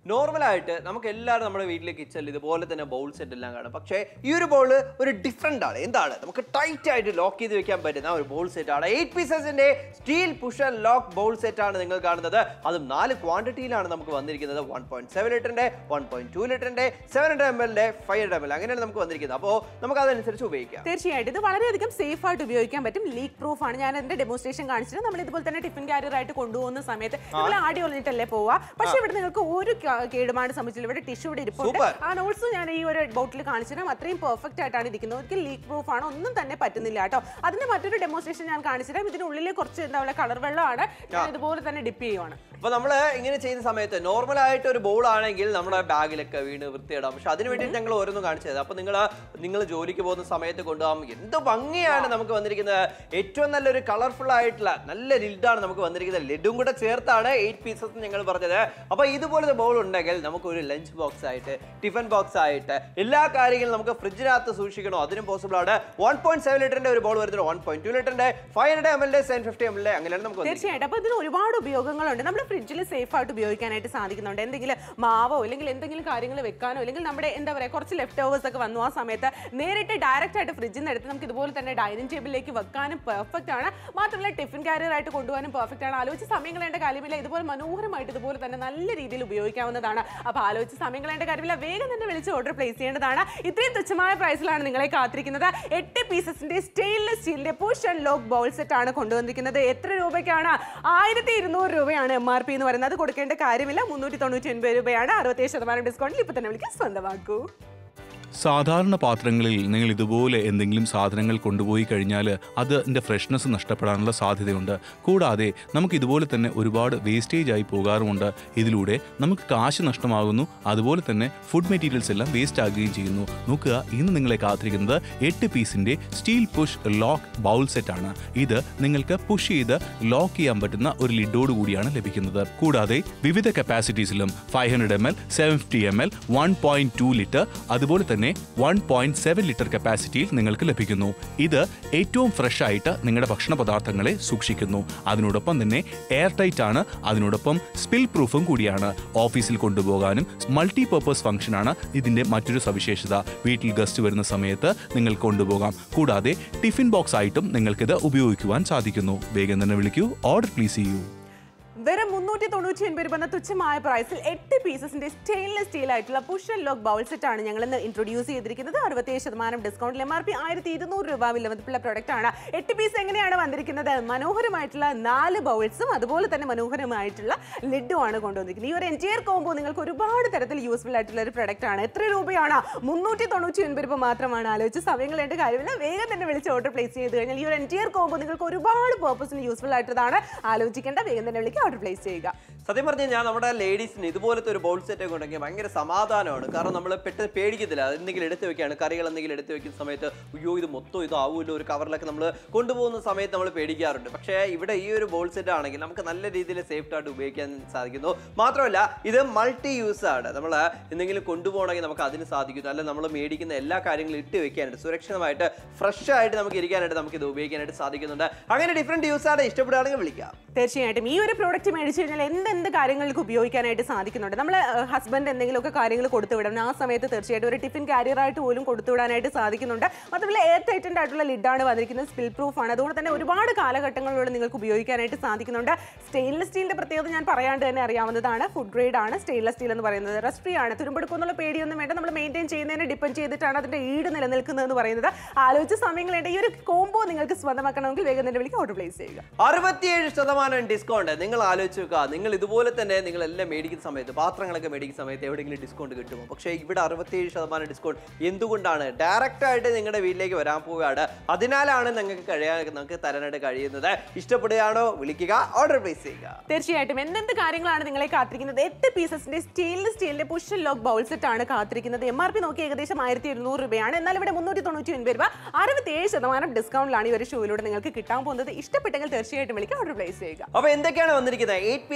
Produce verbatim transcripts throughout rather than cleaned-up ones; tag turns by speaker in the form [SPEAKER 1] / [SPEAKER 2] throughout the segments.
[SPEAKER 1] നോർമലായിട്ട് നമുക്ക് എല്ലാവരും നമ്മുടെ വീട്ടിലെ കിച്ചണിൽ ഇതുപോലെ തന്നെ ബൗൾ സെറ്റ് എല്ലാം കാണും. പക്ഷേ ഈ ഒരു ബൗൾ ഒരു ഡിഫറെൻ്റ് ആണ്. എന്താണ്? നമുക്ക് ടൈറ്റ് ആയിട്ട് ലോക്ക് ചെയ്ത് വെക്കാൻ പറ്റുന്ന ഒരു ബൗൾ സെറ്റ് ആണ്. എയ്റ്റ് പീസസിന്റെ steel push and lock bowl set ആണ് നിങ്ങൾ കാണുന്നത്. അതും നാല് ക്വാണ്ടിറ്റിയിലാണ് നമുക്ക് വന്നിരിക്കുന്നത്. വൺ പോയിന്റ് സെവൻ ലിറ്ററിന്റെ, വൺ പോയിന്റ് ടു ലിറ്ററിന്റെ, സെവൻ ഹൺഡ്രഡ് എം എല്ലിന്റെ, ഫൈവ് ഹൺഡ്രഡ് എം എൽ അങ്ങനെയാണ് നമുക്ക് വന്നിരിക്കുന്നത്. അപ്പോൾ നമുക്ക് അതനുസരിച്ച് ഉപയോഗിക്കാം.
[SPEAKER 2] തീർച്ചയായിട്ടും ഇത് വളരെയധികം സേഫ് ആയിട്ട് ഉപയോഗിക്കാൻ പറ്റും. ലീക്ക് പ്രൂഫ് ആണ്. ഞാൻ എന്റെ ഡെമോൺസ്ട്രേഷൻ കാണിച്ചിട്ട് നമ്മൾ ഇതുപോലെ തന്നെ ടിഫിൻ ക്യാരിയർ ആയിട്ട് കൊണ്ടുപോകുന്ന സമയത്ത് നമ്മൾ ആടി ഒളിഞ്ഞിട്ടല്ലേ പോവാ. പക്ഷെ ഇവിടെ നിങ്ങൾക്ക് ഒരു കേടുപാട് സംബന്ധിച്ചില്ല. ഇവിടെ ടിഷ്യൂ ഇവിടെ ഇരിപ്പുണ്ട്. ആൻഡ് ഓൾസോ ഞാൻ ഈ ഒരു ബോട്ടിൽ കാണിച്ചിട്ട് അത്രയും പെർഫെക്റ്റ് ആയിട്ടാണ് ഇരിക്കുന്നത്. ഒരിക്കലും ലീക്ക് പ്രൂഫ് ആണ്, ഒന്നും തന്നെ പറ്റുന്നില്ല കേട്ടോ. അതിന്റെ മറ്റൊരു ഡെമോൺസ്ട്രേഷൻ ഞാൻ കാണിച്ചിട്ട് ഇതിനുള്ളിൽ കുറച്ച് എന്താ പറയുക കളർ വെള്ളമാണ്. ഞാൻ ഇതുപോലെ തന്നെ ഡിപ്പ് ചെയ്യുവാണ്.
[SPEAKER 1] അപ്പൊ നമ്മൾ ഇങ്ങനെ ചെയ്യുന്ന സമയത്ത് നോർമൽ ആയിട്ട് ഒരു ബോൾ ആണെങ്കിൽ നമ്മുടെ ബാഗിലൊക്കെ വീണ് വൃത്തിയിടാം. പക്ഷെ അതിന് വേണ്ടി ഞങ്ങൾ ഓരോന്നും കാണിച്ചു തരാം. അപ്പൊ നിങ്ങൾ നിങ്ങൾ ജോലിക്ക് പോകുന്ന സമയത്ത് കൊണ്ടുപോകാം. എന്ത് ഭംഗിയാണ് നമുക്ക് വന്നിരിക്കുന്നത്. ഏറ്റവും നല്ലൊരു കളർഫുൾ ആയിട്ടുള്ള നല്ല ലിഡാണ് നമുക്ക് വന്നിരിക്കുന്നത്. ലിഡും കൂടെ ചേർത്താണ് എയ്റ്റ് പീസസ് ഞങ്ങൾ പറഞ്ഞത്. അപ്പൊ ഇതുപോലത്തെ ബോൾ ഉണ്ടെങ്കിൽ നമുക്ക് ഒരു ലഞ്ച് ബോക്സ് ആയിട്ട്, ടിഫിൻ ബോക്സ് ആയിട്ട്, എല്ലാ കാര്യങ്ങളും നമുക്ക് ഫ്രിഡ്ജിനകത്ത് സൂക്ഷിക്കണോ അതിനും പോസിബിൾ ആണ്. വൺ പോയിന്റ് സെവൻ ലിറ്ററിന്റെ ഒരു ബോൾ വരുന്നത്, വൺ പോയിന്റ് ടു ലിറ്ററിന്റെ, five hundred M L, seven fifty M L അങ്ങനെയാണ് നമുക്ക്.
[SPEAKER 2] തീർച്ചയായിട്ടും. അപ്പൊ ഇതിന് ഒരുപാട് ഉപയോഗങ്ങളുണ്ട്. നമ്മൾ ഫ്രിഡ്ജിൽ സേഫ് ആയിട്ട് ഉപയോഗിക്കാനായിട്ട് സാധിക്കുന്നുണ്ട്. എന്തെങ്കിലും മാവോ അല്ലെങ്കിൽ എന്തെങ്കിലും കാര്യങ്ങൾ വെക്കാനോ അല്ലെങ്കിൽ നമ്മുടെ എന്താ പറയുക കുറച്ച് ലെഫ്റ്റ് ഓവേഴ്സ് ഒക്കെ വന്നു ആ സമയത്ത് നേരിട്ട് ഡയറക്റ്റ് ആയിട്ട് ഫ്രിഡ്ജിൽ നിന്ന് എടുത്ത് നമുക്ക് ഇതുപോലെ തന്നെ ഡൈനിങ് ടേബിളിലേക്ക് വെക്കാനും പെർഫെക്റ്റ് ആണ്. മാത്രമല്ല ടിഫിൻ ക്യാരിയർ ആയിട്ട് കൊണ്ടുപോകാനും പെർഫെക്റ്റ് ആണ്. ആലോചിച്ച് സമയം കളയേണ്ട കാര്യമില്ല. ഇതുപോലെ മനോഹരമായിട്ട് ഇതുപോലെ തന്നെ നല്ല രീതിയിൽ ഉപയോഗിക്കാവുന്നതാണ്. അപ്പോൾ ആലോചിച്ച് സമയം കളയേണ്ട കാര്യമില്ല. വേഗം തന്നെ വിളിച്ച് ഓർഡർ പ്ലേസ് ചെയ്യേണ്ടതാണ്. ഇത്രയും തുച്ഛമായ പ്രൈസിലാണ് നിങ്ങളെ കാത്തിരിക്കുന്നത്. എട്ട് പീസസിന്റെ സ്റ്റെയിൻലെസ് സ്റ്റീലിന്റെ push and lock bowl set ആണ് കൊണ്ടുവന്നിരിക്കുന്നത്. എത്ര രൂപയ്ക്കാണ്? ആയിരത്തി ഇരുന്നൂറ് രൂപയാണ് എം ആർ പി എന്ന് പറയുന്നത്. അത് കൊടുക്കേണ്ട കാര്യമില്ല. മുന്നൂറ്റി തൊണ്ണൂറ്റി ഒൻപത് രൂപയാണ്. അറുപത്തേഴ് ശതമാനം ഡിസ്കൗണ്ടിൽ ഇപ്പൊ തന്നെ വിളിക്കാൻ സ്വന്തമാക്കൂ.
[SPEAKER 3] സാധാരണ പാത്രങ്ങളിൽ നിങ്ങൾ ഇതുപോലെ എന്തെങ്കിലും സാധനങ്ങൾ കൊണ്ടുപോയി കഴിഞ്ഞാൽ അതിൻ്റെ ഫ്രഷ്നെസ് നഷ്ടപ്പെടാനുള്ള സാധ്യതയുണ്ട്. കൂടാതെ നമുക്ക് ഇതുപോലെ തന്നെ ഒരുപാട് വേസ്റ്റേജ് ആയി പോകാറുമുണ്ട്. ഇതിലൂടെ നമുക്ക് കാശ് നഷ്ടമാകുന്നു. അതുപോലെ തന്നെ ഫുഡ് മെറ്റീരിയൽസ് എല്ലാം വേസ്റ്റ് ആകുകയും ചെയ്യുന്നു. നോക്കുക, ഇന്ന് നിങ്ങളെ കാത്തിരിക്കുന്നത് എട്ട് പീസിൻ്റെ സ്റ്റീൽ പുഷ് ലോക്ക് ബൗൾ സെറ്റാണ്. ഇത് നിങ്ങൾക്ക് പുഷ് ചെയ്ത് ലോക്ക് ചെയ്യാൻ പറ്റുന്ന ഒരു ലിഡോട് കൂടിയാണ് ലഭിക്കുന്നത്. കൂടാതെ വിവിധ കപ്പാസിറ്റീസിലും five hundred M L, seven fifty M L, one point two litre, അതുപോലെ തന്നെ വൺ പോയിന്റ് സെവൻ ലിറ്റർ കപ്പാസിറ്റിയിൽ നിങ്ങൾക്ക് ലഭിക്കുന്നു. ഇത് ഏറ്റവും ഫ്രഷ് ആയിട്ട് നിങ്ങളുടെ ഭക്ഷണ പദാർത്ഥങ്ങളെ സൂക്ഷിക്കുന്നു. അതിനോടൊപ്പം തന്നെ എയർ ടൈറ്റ് ആണ്. അതിനോടൊപ്പം സ്പിൽ പ്രൂഫും കൂടിയാണ്. ഓഫീസിൽ കൊണ്ടുപോകാനും മൾട്ടി പർപ്പസ് ഫംഗ്ഷനാണ് ഇതിന്റെ മറ്റൊരു സവിശേഷത. വീട്ടിൽ ഗസ്റ്റ് വരുന്ന സമയത്ത് നിങ്ങൾ കൊണ്ടുപോകാം. കൂടാതെ ടിഫിൻ ബോക്സ് ആയിട്ടും നിങ്ങൾക്കിത് ഉപയോഗിക്കുവാൻ സാധിക്കുന്നു. വേഗം തന്നെ വിളിക്കൂ, ഓർഡർ പ്ലേസ് ചെയ്യൂ.
[SPEAKER 2] വെറും മുന്നൂറ്റി തൊണ്ണൂറ്റി ഒൻപത് രൂപ എന്ന തുച്ഛമായ പ്രൈസിൽ എട്ട് പീസസിന്റെ സ്റ്റെയിൻലെസ് സ്റ്റീൽ ആയിട്ടുള്ള push and lock bowl set ആണ് ഞങ്ങൾ ഇന്ന് ഇൻട്രൊഡ്യൂസ് ചെയ്തിരിക്കുന്നത്. അറുപത്തേഴ് ശതമാനം ഡിസ്കൗണ്ടിൽ എം ആർ പി ആയിരത്തി ഇരുന്നൂറ് രൂപ വിലമതിപ്പുള്ള പ്രൊഡക്റ്റ് ആണ്. എട്ട് പീസ് എങ്ങനെയാണ് വന്നിരിക്കുന്നത്? മനോഹരമായിട്ടുള്ള നാല് ബൗൾസും അതുപോലെ തന്നെ മനോഹരമായിട്ടുള്ള ലിഡും ആണ് കൊണ്ടുവന്നിരിക്കുന്നത്. ഈ ഒരു എൻറ്റയർ കോംബോ നിങ്ങൾക്ക് ഒരുപാട് തരത്തിൽ യൂസ്ഫുൾ ആയിട്ടുള്ള ഒരു പ്രൊഡക്റ്റ് ആണ്. എത്ര രൂപയാണ്? മുന്നൂറ്റി തൊണ്ണൂറ്റി ഒൻപത് രൂപ മാത്രമാണ്. ആലോചിച്ച് സമയങ്ങളേണ്ട കാര്യമില്ല. വേഗം തന്നെ വിളിച്ച് ഓർഡർ പ്ലേസ് ചെയ്ത് കഴിഞ്ഞാൽ ഈ ഒരു എൻറ്റയർ കോംബോ നിങ്ങൾക്ക് ഒരുപാട് പേർപ്പസിന് യൂസ്ഫുൾ ആയിട്ടതാണ്. ആലോചിക്കേണ്ട, വേഗം തന്നെ വിളിക്കുക, ഓർഡർ പ്ലേസ് ചെയ്യുക.
[SPEAKER 1] സത്യം പറഞ്ഞു കഴിഞ്ഞാൽ നമ്മുടെ ലേഡീസിന് ഇതുപോലത്തെ ഒരു ബൗൾ സെറ്റ് ഒക്കെ ഉണ്ടെങ്കിൽ ഭയങ്കര സമാധാനമാണ്. കാരണം നമ്മൾ പെട്ടെന്ന് പേടിക്കത്തില്ല. എന്തെങ്കിലും എടുത്ത് വെക്കുകയാണ്, കറികൾ എന്തെങ്കിലും എടുത്ത് വെക്കുന്ന സമയത്ത് അയ്യോ ഇത് മൊത്തം ഇതാവുമല്ലോ, ഒരു കവറിലൊക്കെ നമ്മൾ കൊണ്ടുപോകുന്ന സമയത്ത് നമ്മൾ പേടിക്കാറുണ്ട്. പക്ഷേ ഇവിടെ ഈ ഒരു ബൗൾ സെറ്റ് ആണെങ്കിൽ നമുക്ക് നല്ല രീതിയിൽ സേഫ് ആയിട്ട് ഉപയോഗിക്കാൻ സാധിക്കുന്നു. മാത്രമല്ല ഇത് മൾട്ടി യൂസ് ആണ്. നമ്മൾ എന്തെങ്കിലും കൊണ്ടുപോകണമെങ്കിൽ നമുക്ക് അതിന് സാധിക്കുന്നു. അല്ല നമ്മൾ മേടിക്കുന്ന എല്ലാ കാര്യങ്ങളും ഇട്ട് വെക്കാനായിട്ട് സുരക്ഷിതമായിട്ട് ഫ്രഷ് ആയിട്ട് നമുക്ക് ഇരിക്കാനായിട്ട് നമുക്ക് ഇത് ഉപയോഗിക്കാനായിട്ട് സാധിക്കുന്നുണ്ട്. അങ്ങനെ ഡിഫറെൻറ്റ് യൂസ് ആണ്. ഇഷ്ടപ്പെടുകയാണെങ്കിൽ വിളിക്കാം.
[SPEAKER 2] തീർച്ചയായിട്ടും ഈ ഒരു പ്രോഡക്റ്റ് മേടിച്ചു കഴിഞ്ഞാൽ എന്തെന്ത് കാര്യങ്ങൾക്ക് ഉപയോഗിക്കാനായിട്ട് സാധിക്കുന്നുണ്ട്. നമ്മൾ ഹസ്ബൻഡ് എന്തെങ്കിലുമൊക്കെ കാര്യങ്ങൾ കൊടുത്തുവിടണം ആ സമയത്ത് തീർച്ചയായിട്ടും ഒരു ടിഫിൻ കാരിയർ ആയിട്ട് പോലും കൊടുത്തുവിടാനായിട്ട് സാധിക്കുന്നുണ്ട്. മാത്രമല്ല എയർ ടൈറ്റൻഡ് ആയിട്ടുള്ള ലിഡാണ് വന്നിരിക്കുന്നത്. സ്പിൽ പ്രൂഫ് ആണ്. അതുകൊണ്ട് തന്നെ ഒരുപാട് കാലഘട്ടങ്ങളിലൂടെ നിങ്ങൾക്ക് ഉപയോഗിക്കാനായിട്ട് സാധിക്കുന്നുണ്ട്. സ്റ്റെയിൻലെസ് സ്റ്റീലിന്റെ പ്രത്യേകത ഞാൻ പറയാണ്ട് തന്നെ അറിയാവുന്നതാണ്. ഫുഡ് ഗ്രേഡ് ആണ് സ്റ്റെയിൻലെസ് സ്റ്റീൽ എന്ന് പറയുന്നത്. റസ്റ്റ് ഫ്രീ ആണ്. തുരുമ്പെടുക്കുന്നുള്ള പേടിയൊന്നും വേണ്ട. നമ്മൾ മെയിൻറ്റെയിൻ ചെയ്യുന്നതിനെ ഡിപ്പെൻഡ് ചെയ്തിട്ടാണ് അതിന്റെ ഈട് നിലനിൽക്കുന്നതെന്ന് പറയുന്നത്. ആലോചിച്ച് സമയങ്ങളുണ്ട്. ഈ ഒരു കോംബോ നിങ്ങൾക്ക് സ്വന്തമാക്കണമെങ്കിൽ വേഗം തന്നെ വിളിക്കുക, ഓർഡർ പ്ലേസ് ചെയ്യുക.
[SPEAKER 1] അറുപത്തിയേഴ് ശതമാനം ഡിസ്കൗണ്ട്. നിങ്ങൾ ആലോചിച്ച് നോക്കുക. നിങ്ങൾ ഇതുപോലെ തന്നെ നിങ്ങൾ എല്ലാം മേടിക്കുന്ന സമയത്ത് പാത്രങ്ങളൊക്കെ മേടിക്കുന്ന സമയത്ത് എവിടെയെങ്കിലും ഡിസ്കൗണ്ട് കിട്ടുമോ? പക്ഷേ ഇവിടെ അറുപത്തിയേഴ് ശതമാനം ഡിസ്കൗണ്ട്. എന്തുകൊണ്ടാണ്? ഡയറക്റ്റ് ആയിട്ട് നിങ്ങളുടെ വീട്ടിലേക്ക് വരാൻ പോവുകയാണ്. അതിനാലാണ് നിങ്ങൾക്ക് കഴിയാൻ നിങ്ങൾക്ക് തരാനായിട്ട് കഴിയുന്നത്. ഇഷ്ടപ്പെടുകയാണോ? വിളിക്കുക, ഓർഡർ പ്ലേസ് ചെയ്യുക.
[SPEAKER 2] തീർച്ചയായിട്ടും എന്തെന്ത് കാര്യങ്ങളാണ് നിങ്ങളെ കാത്തിരിക്കുന്നത്? എട്ട് പീസസിന്റെ സ്റ്റെയിൻലെസ് സ്റ്റീലിന്റെ push and lock bowl set ആണ് കാത്തിരിക്കുന്നത്. എം ആർ പി നോക്കി ഏകദേശം ആയിരത്തി എഴുന്നൂറ് രൂപയാണ്. എന്നാൽ ഇവിടെ മുന്നൂറ്റി തൊണ്ണൂറ്റി ഒൻപത് രൂപ അറുപത്തിയേഴ് ശതമാനം ഡിസ്കൗണ്ടിലാണ് ഈ ഒരു ഷോയിലൂടെ നിങ്ങൾക്ക് കിട്ടാൻ പോകുന്നത്. ഇഷ്ടപ്പെട്ടെങ്കിൽ തീർച്ചയായിട്ടും വിളിക്കുക, ഓർഡർ പ്ലേസ് ചെയ്യുക.
[SPEAKER 1] അപ്പോൾ എന്തൊക്കെയാണ് വന്നിരിക്കുന്നത്? എയ്റ്റ് പീസസിന്റെ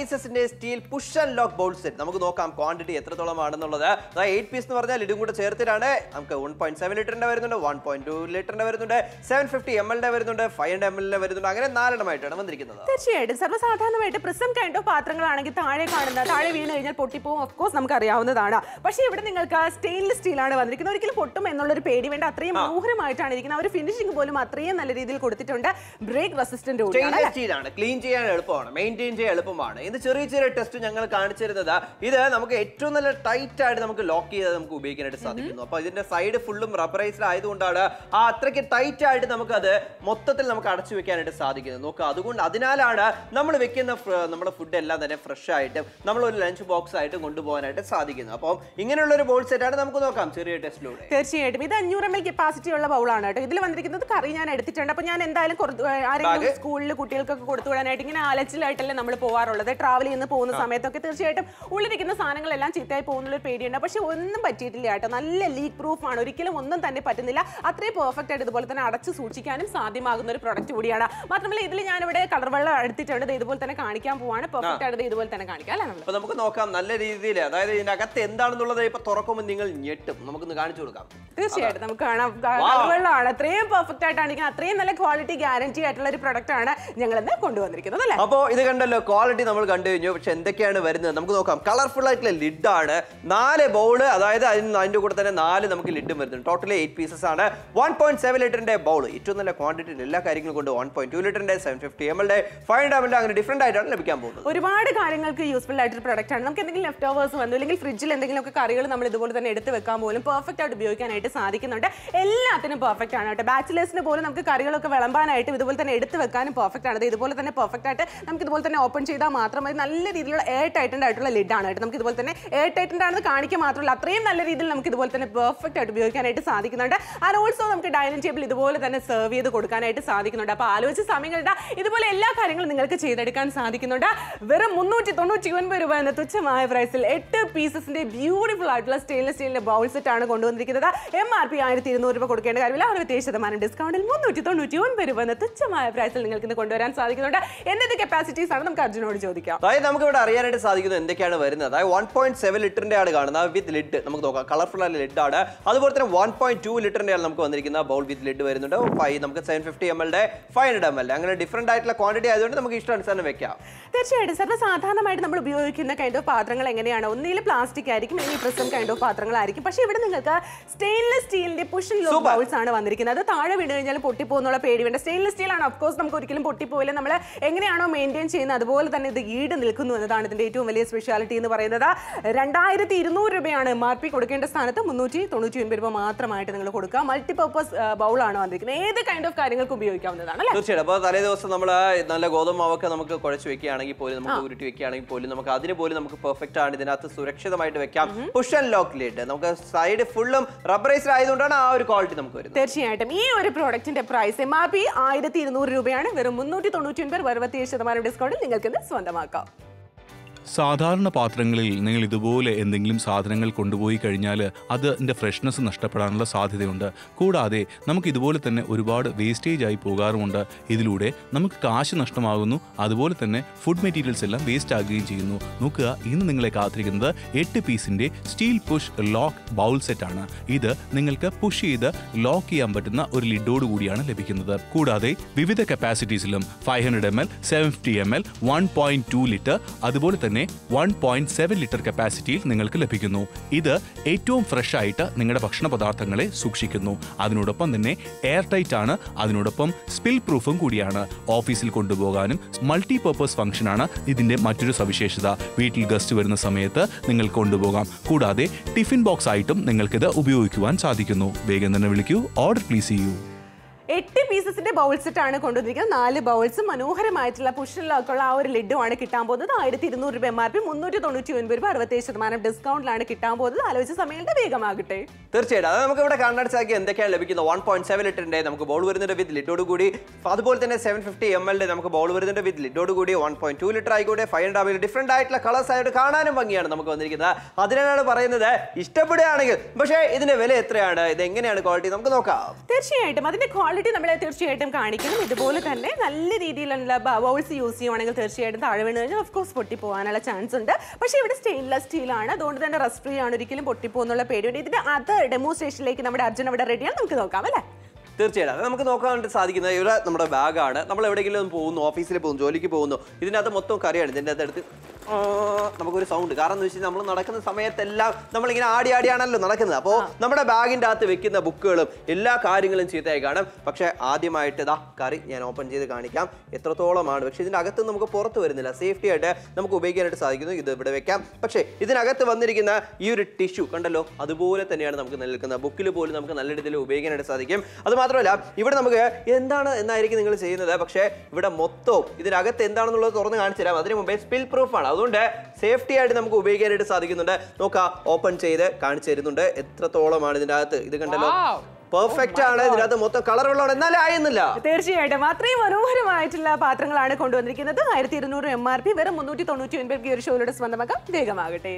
[SPEAKER 1] stainless steel push and lock bowl set. നമുക്ക് നോക്കാം ക്വാണ്ടിറ്റി എത്രത്തോളം ആണെന്നുള്ളത്. അതായത് എയ്റ്റ് പീസ് എന്ന് പറഞ്ഞാൽ ഇതും കൂടെ ചേർത്തിട്ടാണ് നമുക്ക് വൺ പോയിന്റ് സെവൻ ലിറ്ററിന്റെ വരുന്നുണ്ട്, വൺ പോയിന്റ് ടു ലിറ്ററിന്റെ വരുന്നുണ്ട്, സെവൻ ഫിഫ്റ്റി എം എല്ലിന്റെ വരുന്നുണ്ട്, ഫൈവ് ഹൺഡ്രഡ് എം എല്ലിന്റെ വരുന്നുണ്ട്. അങ്ങനെ നാലെണ്ണമായിട്ടാണ് വന്നിരിക്കുന്നത്.
[SPEAKER 2] തീർച്ചയായിട്ടും സർവ്വസാധാരണമായിട്ട് പ്രിസം കൈൻഡ് ഓഫ് പാത്രങ്ങളാണെങ്കിൽ താഴെ കാണുന്ന താഴെ വീണ് കഴിഞ്ഞാൽ പൊട്ടിപ്പോവും, ഓഫ് കോഴ്സ് നമുക്ക് അറിയാവുന്നതാണ്. പക്ഷേ ഇവിടെ നിങ്ങൾക്ക് സ്റ്റെയിൻലെസ് സ്റ്റീലാണ് വന്നിരിക്കുന്നത്. ഒരിക്കലും പൊട്ടും എന്നുള്ളൊരു പേടി വേണ്ട. അത്രയും മനോഹരമായിട്ടാണ് ഇരിക്കുന്നത്. ഒരു ഫിനിഷിംഗ് പോലും അത്രയും നല്ല രീതിയിൽ കൊടുത്തിട്ടുണ്ട്. ബ്രേക്ക് റെസിസ്റ്റന്റ്
[SPEAKER 1] ആണ്, ക്ലീൻ ചെയ്യാൻ എളുപ്പമാണ്, മെയിൻറ്റെയിൻ ചെയ്യാൻ എളുപ്പമാണ്. ഇത് ചെറിയ ചെറിയ ടെസ്റ്റ് ഞങ്ങൾ കാണിച്ചിരുന്നത്. ഇത് നമുക്ക് ഏറ്റവും നല്ല ടൈറ്റ് ആയിട്ട് നമുക്ക് ലോക്ക് ചെയ്ത് നമുക്ക് ഉപയോഗിക്കാനായിട്ട് സാധിക്കുന്നു. അപ്പൊ ഇതിന്റെ സൈഡ് ഫുള്ളും റബ്ബറൈസ്ഡ് ആയതുകൊണ്ടാണ് ആ അത്രയ്ക്ക് ടൈറ്റ് ആയിട്ട് നമുക്ക് അത് മൊത്തത്തിൽ നമുക്ക് അടച്ചു വെക്കാനായിട്ട് സാധിക്കുന്നത്. നോക്കുക, അതുകൊണ്ട് അതിനാലാണ് നമ്മൾ വെക്കുന്ന നമ്മുടെ ഫുഡ് എല്ലാം തന്നെ ഫ്രഷ് ആയിട്ട് നമ്മൾ ഒരു ലഞ്ച് ബോക്സ് ആയിട്ട് കൊണ്ടുപോകാനായിട്ട് സാധിക്കുന്നത്. അപ്പം ഇങ്ങനെയുള്ള ഒരു ബൗൾ സെറ്റ് ആണ്. നമുക്ക് നോക്കാം ചെറിയ ടെസ്റ്റിലൂടെ.
[SPEAKER 2] തീർച്ചയായിട്ടും ഇത് അഞ്ഞൂറ് എം എൽ കപ്പാസിറ്റി ഉള്ള ബൗളാണ് കേട്ടോ. ഇതിൽ വന്നിരിക്കുന്നത് കറി ഞാൻ എടുത്തിട്ടുണ്ട്. അപ്പൊ ഞാൻ എന്തായാലും ആരെങ്കിലും സ്കൂളിൽ കുട്ടികൾക്കൊക്കെ കൊടുത്തു വിടാനായിട്ട് ഇങ്ങനെ അലച്ചിലായിട്ടല്ലേ നമ്മൾ പോകാറുള്ളത്. ട്രാവൽ ചെയ്യുന്ന പോകുന്ന സമയത്തൊക്കെ തീർച്ചയായിട്ടും ഉള്ളിരിക്കുന്ന സാധനങ്ങളെല്ലാം ചീത്തയായി പോകുന്ന ഒരു പേടിയുണ്ട്. പക്ഷെ ഒന്നും പറ്റിയിട്ടില്ല കേട്ടോ. നല്ല ലീക്ക് പ്രൂഫ് ആണ്. ഒരിക്കലും ഒന്നും തന്നെ പറ്റുന്നില്ല. അത്രയും പെർഫെക്റ്റ് ആയിട്ട് ഇതുപോലെ തന്നെ അടച്ചു സൂക്ഷിക്കാനും സാധ്യമാകുന്ന ഒരു പ്രൊഡക്റ്റ് കൂടിയാണ്. മാത്രമല്ല ഇതിൽ ഞാനിവിടെ കളർ വെള്ളം എടുത്തിട്ടുണ്ട്. ഇതുപോലെ തന്നെ കാണിക്കാൻ പോവാണ്. പെർഫെക്റ്റ് ആയിട്ട് ഇതുപോലെ തന്നെ കാണിക്കാം അല്ലേ? നമ്മൾ
[SPEAKER 1] നമുക്ക് നോക്കാം നല്ല രീതിയിൽ. അതായത് ഇതിനകത്ത് എന്താണെന്നുള്ളത് ഇപ്പൊ തുറക്കുമ്പോൾ നിങ്ങൾ ഞെട്ടും. നമുക്കൊന്ന് കാണിച്ചു കൊടുക്കാം.
[SPEAKER 2] തീർച്ചയായിട്ടും നമുക്ക് കാണാം. കളർ വെള്ളമാണ്. അത്രയും പെർഫെക്റ്റ് ആയിട്ടാണ്. അത്രയും നല്ല ക്വാളിറ്റി ഗ്യാരണ്ടി ആയിട്ടുള്ള ഒരു പ്രൊഡക്റ്റ് ആണ് ഞങ്ങൾ ഇന്ന് കൊണ്ടുവന്നിരിക്കുന്നത് അല്ലേ?
[SPEAKER 1] അപ്പോൾ ഇത് കണ്ടല്ലോ, ക്വാളിറ്റി നമ്മൾ കണ്ടു കഴിഞ്ഞു. പക്ഷെ എന്തൊക്കെയാണ് വരുന്നത് നമുക്ക് നോക്കാം. കളർഫുൾ ആയിട്ടുള്ള ലിഡ് ആണ്. നാല് ബൗള്, അതായത് അതിന് അതിന്റെ കൂടെ തന്നെ നാല് നമുക്ക് ലിഡും വരുന്നുണ്ട്. ടോട്ടലി എയ്റ്റ് പീസസ് ആണ്. വൺ പോയിന്റ് സെവൻ ലിറ്ററിന്റെ ബൗൾ, ഏറ്റവും നല്ല ക്വാണ്ടിറ്റി എല്ലാ കാര്യങ്ങളും കൊണ്ട് വൺ പോയിന്റ് ടു ലിറ്ററിന്റെ, seven fifty M L, five hundred M L, അങ്ങനെ ഡിഫറെന്റ് ആയിട്ടാണ് ലഭിക്കാൻ പോകുന്നത്.
[SPEAKER 2] ഒരുപാട് കാര്യങ്ങൾക്ക് യൂസ്ഫുൾ ആയിട്ടൊരു പ്രൊഡക്റ്റ് ആണ്. നമുക്ക് എന്തെങ്കിലും ലെഫ്റ്റ് ഓവേഴ്സ് വന്നു അല്ലെങ്കിൽ ഫ്രിഡ്ജിൽ എന്തെങ്കിലുമൊക്കെ കറികൾ നമ്മൾ ഇതുപോലെ തന്നെ എടുത്ത് വെക്കാൻ പോലും പെർഫെക്റ്റ് ആയിട്ട് ഉപയോഗിക്കാനായിട്ട് സാധിക്കുന്നുണ്ട്. എല്ലാത്തിനും പെർഫെക്റ്റ് ആണ് കേട്ടോ. ബാച്ചിലേഴ്സിന് പോലും നമുക്ക് കറികളൊക്കെ വിളമ്പാനായിട്ട് ഇതുപോലെ തന്നെ എടുത്ത് വെക്കാനും പെർഫെക്റ്റ് ആണ്. ഇതുപോലെ തന്നെ പെർഫെക്റ്റ് ആയിട്ട് നമുക്ക് ഇതുപോലെ തന്നെ ഓപ്പൺ ചെയ്താൽ മാത്രം മതി. നല്ല രീതിയിലുള്ള എയർ ടൈറ്റൻഡ് ആയിട്ടുള്ള ലിഡ് ആണ് കേട്ടോ. നമുക്ക് ഇതുപോലെ തന്നെ എയർ ടൈറ്റൻഡ് ആണെന്ന് കാണിക്കുക മാത്രമല്ല അത്രയും നല്ല രീതിയിൽ നമുക്ക് ഇതുപോലെ തന്നെ പെർഫെക്റ്റ് ആയിട്ട് ഉപയോഗിക്കാനായിട്ട് സാധിക്കുന്നുണ്ട്. ആൻഡ് ഓൾസോ നമുക്ക് ഡൈനിങ് ടേബിൾ ഇതുപോലെ തന്നെ സെർവ് ചെയ്ത് കൊടുക്കാനായിട്ട് സാധിക്കുന്നുണ്ട്. അപ്പോൾ ആലോചിച്ച സമയങ്ങളുടെ ഇതുപോലെ എല്ലാ കാര്യങ്ങളും നിങ്ങൾക്ക് ചെയ്തെടുക്കാൻ സാധിക്കുന്നുണ്ട്. വെറും മുന്നൂറ്റി തൊണ്ണൂറ്റി ഒൻപത് രൂപ എന്ന തുച്ഛമായ പ്രൈസിൽ എട്ട് പീസസിന്റെ ബ്യൂട്ടിഫുൾ ആയിട്ടുള്ള സ്റ്റെയിൻലെസ് സ്റ്റീലിന്റെ ബൗൾ സെറ്റ് ആണ് കൊണ്ടുവന്നിരിക്കുന്നത്. എം ആർ പി ആയിരത്തി ഇരുന്നൂറ് രൂപ കൊടുക്കേണ്ട കാര്യമില്ല. അറുപത്തേഴ് ശതമാനം ഡിസ്കൗണ്ടിൽ മുന്നൂറ്റി തൊണ്ണൂറ്റി ഒൻപത് രൂപ എന്ന തുച്ഛമായ പ്രൈസിൽ നിങ്ങൾക്ക് ഇന്ന് കൊണ്ടുവരാൻ സാധിക്കുന്നുണ്ട്. എന്തൊക്കെ കപ്പാസിറ്റീസ് ആണ് നമുക്ക് അർജുനോട് ചോദിക്കാം.
[SPEAKER 1] അതായത് നമുക്ക് ഇവിടെ അറിയാനായിട്ട് സാധിക്കുന്നത് എന്തൊക്കെയാണ് വരുന്നത്. അതായത് വൺ പോയിന്റ് സെവൻ ലിറ്ററിന്റെ ആണ് കാണുന്നത് വിത്ത് ലിഡ്. നമുക്ക് നോക്കാം, കളർഫുൾ ആയ ലിഡ് ആണ്. അതുപോലെ തന്നെ വൺ പോയിന്റ് ടു ലിറ്ററിന്റെ ആണ് നമുക്ക് വന്നിരിക്കുന്ന ബൗൾ വിത്ത് ലിഡ് വരുന്നുണ്ട്. ഫൈവ് നമുക്ക് seven fifty M L, five hundred M L, അങ്ങനെ ഡിഫറെന്റ് ആയിട്ടുള്ള ക്വാണ്ടിറ്റി ആയതുകൊണ്ട് നമുക്ക് ഇഷ്ടാനുസരണം വെക്കാം.
[SPEAKER 2] തീർച്ചയായിട്ടും സർവ്വസാധാരണമായിട്ട് നമ്മൾ ഉപയോഗിക്കുന്ന കൈൻഡ് ഓഫ് പാത്രങ്ങൾ എങ്ങനെയാണ്? ഒന്നിൽ പ്ലാസ്റ്റിക് ആയിരിക്കും, അല്ലെങ്കിൽ പ്രിസം കൈൻഡ് ഓഫ് പാത്രങ്ങളായിരിക്കും. പക്ഷേ ഇവിടെ നിങ്ങൾക്ക് സ്റ്റെയിൻലെസ് സ്റ്റീലിന്റെ പുഷ് ആൻഡ് ലോക്ക് ബൗൾസ് ആണ് വന്നിരിക്കുന്നത്. അത് താഴെ വീണ് കഴിഞ്ഞാൽ പൊട്ടിപ്പോകുന്നുള്ള പേടി വേണ്ട. സ്റ്റെയിൻലെസ് സ്റ്റീൽ ആണ്. ഓഫ് കോഴ്സ് നമുക്ക് ഒരിക്കലും പൊട്ടിപ്പോയില്ല. നമ്മൾ എങ്ങനെയാണോ മെയിൻറ്റെയിൻ ചെയ്യുന്നത് അതുപോലെ തന്നെ ഇത് ഈട് നിൽക്കുന്നു എന്നതാണ് ഇതിന്റെ ഏറ്റവും വലിയ സ്പെഷ്യാലിറ്റി എന്ന് പറയുന്നത്. രണ്ടായിരത്തി ഇരുന്നൂറ് രൂപയാണ് എം ആർ പി കൊടുക്കേണ്ട സ്ഥാനത്ത് മുന്നൂറ്റി തൊണ്ണൂറ്റി ഒൻപത് രൂപ മാത്രമായിട്ട് നിങ്ങൾ കൊടുക്കുക. മൾട്ടിപർപ്പസ് ബൗൾ ആണ് വന്നിരിക്കുന്നത്. ഏത് കൈൻഡ് ഓഫ് കാര്യങ്ങൾക്ക് ഉപയോഗിക്കാവുന്നതാണ്.
[SPEAKER 1] തീർച്ചയായിട്ടും. അപ്പോൾ തലേ ദിവസം നമ്മൾ നല്ല ഗോതമ്പ് മാവൊക്കെ നമുക്ക് കുഴച്ച് വെക്കുകയാണെങ്കിൽ പോലും, നമുക്ക് ഉരുട്ടി വെക്കുകയാണെങ്കിൽ പോലും നമുക്ക് അതിന് പോലും നമുക്ക് പെർഫെക്റ്റ് ആണ്. ഇതിനകത്ത് സുരക്ഷിതമായിട്ട് വെക്കാം. പുഷ് ആൻഡ് ലോക്ക് ലിഡ്, നമുക്ക് സൈഡ് ഫുള്ളും റബ്ബറൈസ്ഡ് ആയതുകൊണ്ടാണ് ആ ഒരു ക്വാളിറ്റി നമുക്ക് വരുന്നത്.
[SPEAKER 2] തീർച്ചയായിട്ടും ഈ ഒരു പ്രോഡക്റ്റിന്റെ പ്രൈസ് എം ആർ പി ആയിരത്തി ഇരുന്നൂറ് രൂപയാണ്. വെറും മുന്നൂറ്റി തൊണ്ണൂറ്റി ഒൻപത് അറുപത്തിയേഴ് ശതമാനം ഡിസ്കൗണ്ടിൽ നിങ്ങൾക്ക് ഇത് സ്വന്തമാക്കാം.
[SPEAKER 3] സാധാരണ പാത്രങ്ങളിൽ നിങ്ങൾ ഇതുപോലെ എന്തെങ്കിലും സാധനങ്ങൾ കൊണ്ടുപോയി കഴിഞ്ഞാൽ അതിൻ്റെ ഫ്രഷ്നെസ് നഷ്ടപ്പെടാനുള്ള സാധ്യതയുണ്ട്. കൂടാതെ നമുക്ക് ഇതുപോലെ തന്നെ ഒരുപാട് വേസ്റ്റേജ് ആയി പോകാറുമുണ്ട്. ഇതിലൂടെ നമുക്ക് കാശ് നഷ്ടമാകുന്നു. അതുപോലെ തന്നെ ഫുഡ് മെറ്റീരിയൽസ് എല്ലാം വേസ്റ്റ് ആകുകയും ചെയ്യുന്നു. നോക്കുക, ഇന്ന് നിങ്ങളെ കാത്തിരിക്കുന്നത് എട്ട് പീസിൻ്റെ സ്റ്റീൽ പുഷ് ലോക്ക് ബൗൾ സെറ്റാണ്. ഇത് നിങ്ങൾക്ക് പുഷ് ചെയ്ത് ലോക്ക് ചെയ്യാൻ പറ്റുന്ന ഒരു ലിഡോട് കൂടിയാണ് ലഭിക്കുന്നത്. കൂടാതെ വിവിധ കപ്പാസിറ്റീസിലും five hundred M L, seven fifty M L, one point two litre, അതുപോലെ തന്നെ വൺ പോയിന്റ് സെവൻ ലിറ്റർ കപ്പാസിറ്റിയിൽ നിങ്ങൾക്ക് ലഭിക്കുന്നു. ഇത് ഏറ്റവും ഫ്രഷ് ആയിട്ട് നിങ്ങളുടെ ഭക്ഷണ പദാർത്ഥങ്ങളെ സൂക്ഷിക്കുന്നു. അതിനോടൊപ്പം തന്നെ എയർ ടൈറ്റ് ആണ്. അതിനോടൊപ്പം സ്പിൽ പ്രൂഫും കൂടിയാണ്. ഓഫീസിൽ കൊണ്ടുപോകാനും മൾട്ടി പർപ്പസ് ഫംഗ്ഷനാണ് ഇതിന്റെ മറ്റൊരു സവിശേഷത. വീട്ടിൽ ഗസ്റ്റ് വരുന്ന സമയത്ത് നിങ്ങൾ കൊണ്ടുപോകാം. കൂടാതെ ടിഫിൻ ബോക്സ് ആയിട്ടും നിങ്ങൾക്കിത് ഉപയോഗിക്കുവാൻ സാധിക്കുന്നു. വേഗം തന്നെ വിളിക്കൂ, ഓർഡർ പ്ലേസ് ചെയ്യൂ.
[SPEAKER 2] എട്ട് പീസസിന്റെ ബൗൾ സെറ്റ് ആണ് കൊണ്ടുവന്നിരിക്കുന്നത്. നാല് ബൗൾസും മനോഹരമായിട്ടുള്ള പുഷ് ലോക്കുള്ള ആ ഒരു ലിഡുമാണ് കിട്ടാൻ പോകുന്നത്. ആയിരത്തി ഇരുന്നൂറ് രൂപ എം ആർ പി, മുന്നൂറ്റി തൊണ്ണൂറ്റി ഒൻപത് രൂപ, അറുപത്തേഴ് ശതമാനം ഡിസ്കൗണ്ടിലാണ് കിട്ടാൻ പോകുന്നത്. ആലോചിച്ച സമയത്ത് വേഗമാകട്ടെ.
[SPEAKER 1] തീർച്ചയായിട്ടും. അത് നമുക്ക് ഇവിടെ കണ്ണടച്ചാക്കി എന്തൊക്കെയാണ് ലഭിക്കുന്നത്. വൺ പോയിന്റ് സെവൻ ലിറ്ററിന്റെ നമുക്ക് ബൗൾ വരുന്നുണ്ട് വിത്ത് ലിഡോട് കൂടി. അതുപോലെ തന്നെ സെവൻ ഫിഫ്റ്റി എം എൽ നമുക്ക് ബൗൾ വരുന്നുണ്ട് വിത്ത് ലിഡോട് കൂടി. വൺ പോയിന്റ് ടു ലിറ്റർ ആയിക്കോട്ടെ, ഫൈവ് ഹൺഡ്രഡ് ഡിഫറെന്റ് ആയിട്ടുള്ള കളേഴ്സ് ആയിട്ട് കാണാനും ഭംഗിയാണ് നമുക്ക് വന്നിരിക്കുന്നത്. അതിനാണ് പറയുന്നത് ഇഷ്ടപ്പെടുകയാണെങ്കിൽ. പക്ഷേ ഇതിന്റെ വില എത്രയാണ്, ഇത് എങ്ങനെയാണ് ക്വാളിറ്റി നമുക്ക് നോക്കാം.
[SPEAKER 2] തീർച്ചയായിട്ടും അതിന്റെ ക്വാളിറ്റി ക്വാളിറ്റി നമ്മൾ തീർച്ചയായിട്ടും കാണിക്കണം. ഇതുപോലെ തന്നെ നല്ല രീതിയിലുള്ള ബൗൾസ് യൂസ് ചെയ്യുവാണെങ്കിൽ തീർച്ചയായിട്ടും താഴെ വീണ് കഴിഞ്ഞാൽ ഓഫ് കോഴ്സ് പൊട്ടിപ്പോകാനുള്ള ചാൻസ് ഉണ്ട്. പക്ഷേ ഇവിടെ സ്റ്റെയിൻലെസ് സ്റ്റീലാണ്, അതുകൊണ്ട് തന്നെ റസ്റ്റ് ഫ്രീ ആണ്, ഒരിക്കലും പൊട്ടിപ്പോകുന്നുള്ള പേടിയുണ്ട്. ഇതിന്റെ അത് ഡെമോൺസ്ട്രേഷനിലേക്ക് നമ്മുടെ അർജുൻ അവിടെ റെഡിയാണ്, നമുക്ക് നോക്കാം അല്ലേ?
[SPEAKER 1] തീർച്ചയായിട്ടും അത് നമുക്ക് നോക്കാൻ വേണ്ടി സാധിക്കുന്നത് ഇവിടെ നമ്മുടെ ബാഗാണ്. നമ്മൾ എവിടെയെങ്കിലും പോകുന്നു, ഓഫീസിൽ പോകുന്നു, ജോലിക്ക് പോകുന്നു, ഇതിനകത്ത് മൊത്തം കറിയാണ്. ഇതിൻ്റെ അകത്ത് എടുത്ത് നമുക്കൊരു സൗണ്ട്, കാരണം എന്ന് വെച്ചാൽ നമ്മൾ നടക്കുന്ന സമയത്തെല്ലാം നമ്മളിങ്ങനെ ആടി ആടിയാണല്ലോ നടക്കുന്നത്. അപ്പോൾ നമ്മുടെ ബാഗിൻ്റെ അകത്ത് വെക്കുന്ന ബുക്കുകളും എല്ലാ കാര്യങ്ങളും ചീത്തയായി കാണും. പക്ഷേ ആദ്യമായിട്ട് ഇതാ കറി ഞാൻ ഓപ്പൺ ചെയ്ത് കാണിക്കാം എത്രത്തോളമാണ്. പക്ഷേ ഇതിൻ്റെ അകത്ത് നമുക്ക് പുറത്ത് വരുന്നില്ല, സേഫ്റ്റി ആയിട്ട് നമുക്ക് ഉപയോഗിക്കാനായിട്ട് സാധിക്കുന്നു. ഇത് ഇവിടെ വെക്കാം. പക്ഷേ ഇതിനകത്ത് വന്നിരിക്കുന്ന ഈ ഒരു ടിഷ്യൂ കണ്ടല്ലോ, അതുപോലെ തന്നെയാണ് നമുക്ക് നിൽക്കുന്നത്. ബുക്കിൽ പോലും നമുക്ക് നല്ല രീതിയിൽ ഉപയോഗിക്കാനായിട്ട് സാധിക്കും. അത് മാത്രമല്ല ഇവിടെ നമുക്ക് എന്താണ് എന്നായിരിക്കും നിങ്ങൾ ചെയ്യുന്നത്, പക്ഷേ ഇവിടെ മൊത്തവും ഇതിനകത്ത് എന്താണെന്നുള്ളത് തുറന്ന് കാണിച്ചു തരാം. അതിന് മുമ്പേ സ്പിൽ പ്രൂഫ് ആണ്, അതുകൊണ്ട് സേഫ്റ്റി ആയിട്ട് നമുക്ക് ഉപയോഗിക്കാനായിട്ട് സാധിക്കുന്നുണ്ട്. നോക്കാം, ഓപ്പൺ ചെയ്ത് കാണിച്ചു തരുന്നുണ്ട് എത്രത്തോളമാണ് ഇതിൻ്റെ അകത്ത്. ഇത് കണ്ടല്ലോ, പെർഫെക്റ്റ് ആണ്. ഇതിനകത്ത് മൊത്തം കളറുള്ളതാണ്, എന്നാലും ആയിരുന്നില്ല.
[SPEAKER 2] തീർച്ചയായിട്ടും അത്രയും മനോഹരമായിട്ടുള്ള പാത്രങ്ങളാണ് കൊണ്ടുവന്നിരിക്കുന്നത്. ആയിരത്തി ഇരുന്നൂറ് എം ആർ പി, വെറും മുന്നൂറ്റി തൊണ്ണൂറ്റി ഒൻപത് ഈ ഒരു ഷോയിലൂടെ സ്വന്തമാക്കാം. വേഗമാകട്ടെ.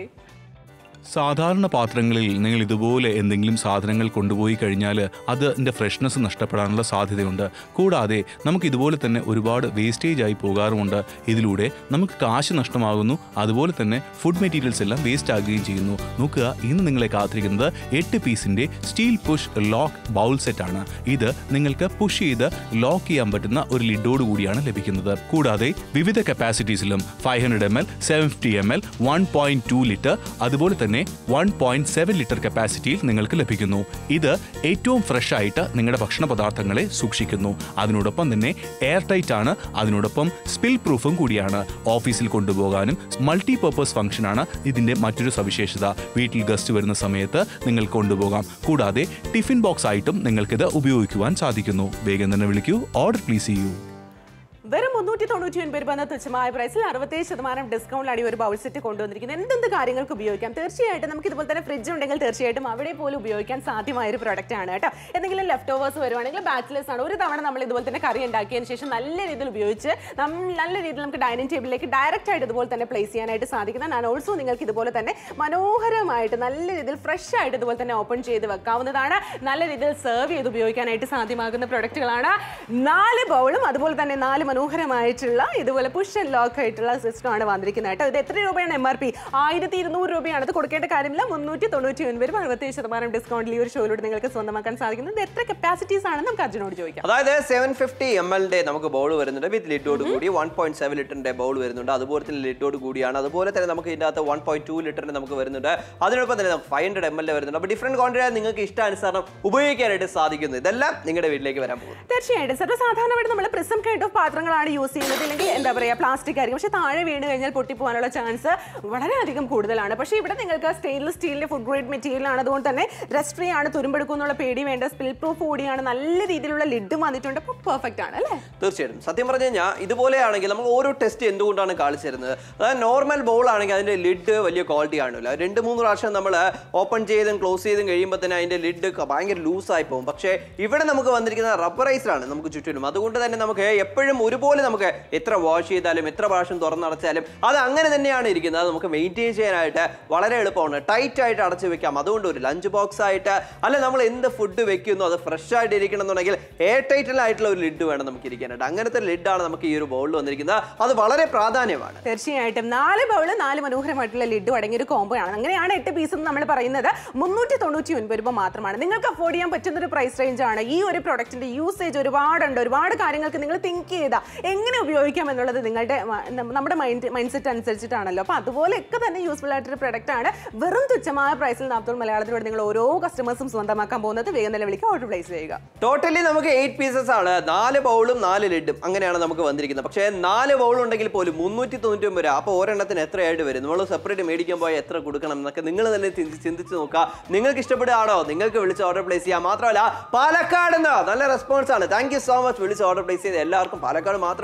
[SPEAKER 3] സാധാരണ പാത്രങ്ങളിൽ നിങ്ങൾ ഇതുപോലെ എന്തെങ്കിലും സാധനങ്ങൾ കൊണ്ടുപോയി കഴിഞ്ഞാൽ അതിൻ്റെ ഫ്രഷ്നെസ് നഷ്ടപ്പെടാനുള്ള സാധ്യതയുണ്ട്. കൂടാതെ നമുക്ക് ഇതുപോലെ തന്നെ ഒരുപാട് വേസ്റ്റേജ് ആയി പോകാറുമുണ്ട്. ഇതിലൂടെ നമുക്ക് കാശ് നഷ്ടമാകുന്നു, അതുപോലെ തന്നെ ഫുഡ് മെറ്റീരിയൽസ് എല്ലാം വേസ്റ്റ് ആകുകയും ചെയ്യുന്നു. നോക്കുക, ഇന്ന് നിങ്ങളെ കാത്തിരിക്കുന്നത് എട്ട് പീസിൻ്റെ സ്റ്റീൽ പുഷ് ലോക്ക് ബൗൾ സെറ്റാണ്. ഇത് നിങ്ങൾക്ക് പുഷ് ചെയ്ത് ലോക്ക് ചെയ്യാൻ പറ്റുന്ന ഒരു ലിഡോട് കൂടിയാണ് ലഭിക്കുന്നത്. കൂടാതെ വിവിധ കപ്പാസിറ്റീസിലും five hundred M L, seven fifty M L, one point two litre, അതുപോലെ തന്നെ വൺ പോയിന്റ് സെവൻ ലിറ്റർ കപ്പാസിറ്റിയിൽ നിങ്ങൾക്ക് ലഭിക്കുന്നു. ഇത് ഏറ്റവും ഫ്രഷ് ആയിട്ട് നിങ്ങളുടെ ഭക്ഷണ പദാർത്ഥങ്ങളെ സൂക്ഷിക്കുന്നു. അതിനോടൊപ്പം തന്നെ എയർ ടൈറ്റ് ആണ്, അതിനോടൊപ്പം സ്പിൽ പ്രൂഫും കൂടിയാണ്. ഓഫീസിൽ കൊണ്ടുപോകാനും മൾട്ടി പർപ്പസ് ഫംഗ്ഷനാണ് ഇതിന്റെ മറ്റൊരു സവിശേഷത. വീട്ടിൽ ഗസ്റ്റ് വരുന്ന സമയത്ത് നിങ്ങൾ കൊണ്ടുപോകാം. കൂടാതെ ടിഫിൻ ബോക്സ് ആയിട്ടും നിങ്ങൾക്കിത് ഉപയോഗിക്കുവാൻ സാധിക്കുന്നു. വേഗം തന്നെ വിളിക്കൂ, ഓർഡർ പ്ലേസ് ചെയ്യൂ.
[SPEAKER 2] വെറും മുന്നൂറ്റി തൊണ്ണൂറ്റി ഒൻപത് രൂപ എന്ന തുച്ഛമായ പ്രൈസിൽ അറുപത്തേഴ് ശതമാനം ഡിസ്കൗണ്ടിലാണ് ഈ ഒരു ബൗൾ സെറ്റ് കൊണ്ടുവന്നിരിക്കുന്നത്. എന്തെന്ത് കാര്യങ്ങൾക്ക് ഉപയോഗിക്കാം. തീർച്ചയായിട്ടും നമുക്ക് ഇതുപോലെ തന്നെ ഫ്രിഡ്ജ് ഉണ്ടെങ്കിൽ തീർച്ചയായിട്ടും അവിടെ പോലും ഉപയോഗിക്കാൻ സാധ്യമായ ഒരു പ്രൊഡക്റ്റ് ആണ് കേട്ടോ. എന്തെങ്കിലും ലെഫ്റ്റ് ഓവേഴ്സ് വരുവാണെങ്കിൽ ബാച്ചിലേഴ്സ് ആണ്, ഒരു തവണ നമ്മൾ ഇതുപോലെ തന്നെ കറി ഉണ്ടാക്കിയതിന് ശേഷം നല്ല രീതിയിൽ ഉപയോഗിച്ച് നല്ല രീതിയിൽ നമുക്ക് ഡൈനിങ് ടേബിളിലേക്ക് ഡയറക്റ്റ് ആയിട്ട് ഇതുപോലെ തന്നെ പ്ലേസ് ചെയ്യാനായിട്ട് സാധിക്കുന്ന ആൻഡ് ഓൾസോ നിങ്ങൾക്ക് ഇതുപോലെ തന്നെ മനോഹരമായിട്ട് നല്ല രീതിയിൽ ഫ്രഷ് ആയിട്ട് ഇതുപോലെ തന്നെ ഓപ്പൺ ചെയ്ത് വെക്കാവുന്നതാണ്. നല്ല രീതിയിൽ സെർവ് ചെയ്ത് ഉപയോഗിക്കാനായിട്ട് സാധ്യമാകുന്ന പ്രൊഡക്റ്റുകളാണ്. നാല് ബൗളും അതുപോലെ തന്നെ നാല് മനോഹരമായിട്ടുള്ള ഇതുപോലെ പുഷ് ആൻഡ് ലോക്ക് ആയിട്ടുള്ള സിസ്റ്റമാണ് വന്നിരിക്കുന്നത് കേട്ടോ. ഇത് എത്ര രൂപയാണ് എം ആർ പി? ആയിരത്തി ഇരുന്നൂറ് രൂപയാണ്. അത് കൊടുക്കേണ്ട കാര്യമില്ല. മുന്നൂറ്റി തൊണ്ണൂറ്റി ഒൻപത് അറുപത്തേഴ് ശതമാനം ഡിസ്കൗണ്ടിൽ ഈ ഒരു ഷോയിലൂടെ നിങ്ങൾക്ക് സ്വന്തമാക്കാൻ സാധിക്കുന്നത്. എത്ര കപ്പാസിറ്റീസ് ആണെന്ന് നമുക്ക് അർജുനോട് ചോദിക്കാം.
[SPEAKER 1] അതായത് സെവൻ ഫിഫ്റ്റി എം എല്ലിന്റെ നമുക്ക് ബൗൾ വരുന്നുണ്ട് വിത്ത് ലിഡോട് കൂടി. വൺ പോയിന്റ് സെവൻ ലിറ്ററിന്റെ ബൗൾ വരുന്നുണ്ട്, അതുപോലെ തന്നെ ലിഡോട് കൂടിയാണ്. അതുപോലെ തന്നെ നമുക്ക് ഇതിന്റെ അകത്ത് വൺ പോയിന്റ് ടു ലിറ്ററിന്റെ നമുക്ക് വരുന്നുണ്ട്. അതിനൊപ്പം തന്നെ നമുക്ക് ഫൈവ് ഹൺഡ്രഡ് എം എൽ വരുന്നുണ്ട്. അപ്പോൾ ഡിഫറെന്റ് ക്വാണ്ടിറ്റി നിങ്ങൾക്ക് ഇഷ്ടാനുസരണം ഉപയോഗിക്കാനായിട്ട് സാധിക്കുന്നു. ഇതെല്ലാം നിങ്ങളുടെ വീട്ടിലേക്ക് വരാൻ പോകും.
[SPEAKER 2] തീർച്ചയായിട്ടും സർവ്വസാധാരണമായിട്ട് നമ്മൾ പ്രിസം കൈൻഡ് ഓഫ് പാത്രങ്ങളാണ് യൂസ് ചെയ്യുന്നത്, അല്ലെങ്കിൽ എന്താ പറയുക പ്ലാസ്റ്റിക് ആയിരിക്കും. പക്ഷേ താഴെ വീണ് കഴിഞ്ഞാൽ പൊട്ടിപ്പോകാനുള്ള ചാൻസ് വളരെയധികം കൂടുതലാണ്. പക്ഷേ ഇവിടെ നിങ്ങൾക്ക് സ്റ്റെയിൻലെസ് സ്റ്റീലിന്റെ ഫുഡ് ഗ്രേഡ് മെറ്റീരിയൽ ആണ്, അതുകൊണ്ട് തന്നെ റസ്റ്റ് ഫ്രീ ആണ്, തുരുമ്പെടുക്കും എന്നുള്ള പേടി വേണ്ട. സ്പിൽ പ്രൂഫ് കൂടിയാണ്, നല്ല രീതിയിലുള്ള ലിഡും വന്നിട്ടുണ്ട്. അപ്പോൾ പെർഫെക്റ്റ് ആണ് അല്ലേ?
[SPEAKER 1] തീർച്ചയായിട്ടും. സത്യം പറഞ്ഞു കഴിഞ്ഞാൽ ഇതുപോലെയാണെങ്കിൽ നമ്മൾ ഓരോ ടെസ്റ്റ് എന്തുകൊണ്ടാണ് കാണിച്ചു തരുന്നത്. അതായത് നോർമൽ ബൗൾ ആണെങ്കിൽ അതിന്റെ ലിഡ് വലിയ ക്വാളിറ്റി ആണല്ലോ. രണ്ട് മൂന്ന് പ്രാവശ്യം നമ്മൾ ഓപ്പൺ ചെയ്തും ക്ലോസ് ചെയ്തും കഴിയുമ്പോൾ തന്നെ അതിന്റെ ലിഡ് ഭയങ്കര ലൂസായി പോകും. പക്ഷേ ഇവിടെ നമുക്ക് വന്നിരിക്കുന്ന റബ്ബറൈസ്ഡ് ആണ് നമുക്ക് ചുറ്റിലും. അതുകൊണ്ട് തന്നെ നമുക്ക് എപ്പോഴും ഒരുപോലെ നമുക്ക് എത്ര വാഷ് ചെയ്താലും എത്ര പ്രാവശ്യം തുറന്നടച്ചാലും അത് അങ്ങനെ തന്നെയാണ് ഇരിക്കുന്നത്. അത് നമുക്ക് മെയിൻറ്റെയിൻ ചെയ്യാനായിട്ട് വളരെ എളുപ്പമാണ്. ടൈറ്റ് ആയിട്ട് അടച്ചു വെക്കാം. അതുകൊണ്ട് ഒരു ലഞ്ച് ബോക്സ് ആയിട്ട് അല്ല നമ്മൾ എന്ത് ഫുഡ് വെക്കുന്നു അത് ഫ്രഷ് ആയിട്ട് ഇരിക്കണം എന്നുണ്ടെങ്കിൽ എയർ ടൈറ്റ് ആയിട്ടുള്ള ഒരു ലിഡ് വേണം നമുക്ക് ഇരിക്കാനായിട്ട്. അങ്ങനത്തെ ലിഡാണ് നമുക്ക് ഈ ഒരു ബൗളിൽ വന്നിരിക്കുന്നത്. അത് വളരെ പ്രാധാന്യമാണ്.
[SPEAKER 2] തീർച്ചയായിട്ടും നാല് ബൗള് നാല് മനോഹരമായിട്ടുള്ള ലിഡ് അടങ്ങിയ ഒരു കോംബോ ആണ്. അങ്ങനെയാണ് എട്ട് പീസ് നമ്മൾ പറയുന്നത്. മുന്നൂറ്റി തൊണ്ണൂറ്റി ഒൻപത് രൂപ മാത്രമാണ്. നിങ്ങൾക്ക് അഫോർഡ് ചെയ്യാൻ പറ്റുന്ന ഒരു പ്രൈസ് റേഞ്ച് ആണ്. ഈ ഒരു പ്രൊഡക്റ്റിന്റെ യൂസേജ് ഒരുപാടുണ്ട്. ഒരുപാട് കാര്യങ്ങൾക്ക് നിങ്ങൾ തിങ്ക് ചെയ്താൽ എങ്ങനെ ഉപയോഗിക്കാം എന്നുള്ളത് നിങ്ങളുടെ നമ്മുടെ മൈൻഡ് മൈൻഡ് സെറ്റ് അനുസരിച്ചിട്ടാണല്ലോ. അപ്പോൾ അതുപോലെയൊക്കെ തന്നെ യൂസ്ഫുൾ ആയിട്ടൊരു പ്രൊഡക്റ്റ് ആണ്. വെറും തുച്ഛമായ പ്രൈസിൽ നാൽപ്പത് മലയാളത്തിലൂടെ നിങ്ങൾ ഓരോ കസ്റ്റമേഴ്സും സ്വന്തമാക്കാൻ പോകുന്നത്. വേഗം തന്നെ വിളിക്കുക, ഓർഡർ പ്ലേസ് ചെയ്യുക.
[SPEAKER 1] ടോട്ടലി നമുക്ക് എയ്റ്റ് പീസസ് ആണ്. നാല് ബൗളും നാല് ലിഡും അങ്ങനെയാണ് നമുക്ക് വന്നിരിക്കുന്നത്. പക്ഷേ നാല് ബൗൾ ഉണ്ടെങ്കിൽ പോലും മുന്നൂറ്റി തൊണ്ണൂറ്റി ഒമ്പത് രൂപ. അപ്പോൾ ഒരെണ്ണത്തിന് എത്രയായിട്ട് വരും? നമ്മൾ സെപ്പറേറ്റ് മേടിക്കാൻ പോയാൽ എത്ര കൊടുക്കണം എന്നൊക്കെ നിങ്ങൾ തന്നെ ചിന്തിച്ച് നോക്കുക. നിങ്ങൾക്ക് ഇഷ്ടപ്പെടുകയാണോ നിങ്ങൾക്ക് വിളിച്ച് ഓർഡർ പ്ലേസ് ചെയ്യാം. മാത്രമല്ല പാലക്കാട് നിന്ന് നല്ല റെസ്പോൺസ് ആണ്. താങ്ക് യു സോ മച്ച് വിളിച്ച് ഓർഡർ പ്ലേസ് ചെയ്ത് എല്ലാവർക്കും. പാലക്കാട് മാത്രം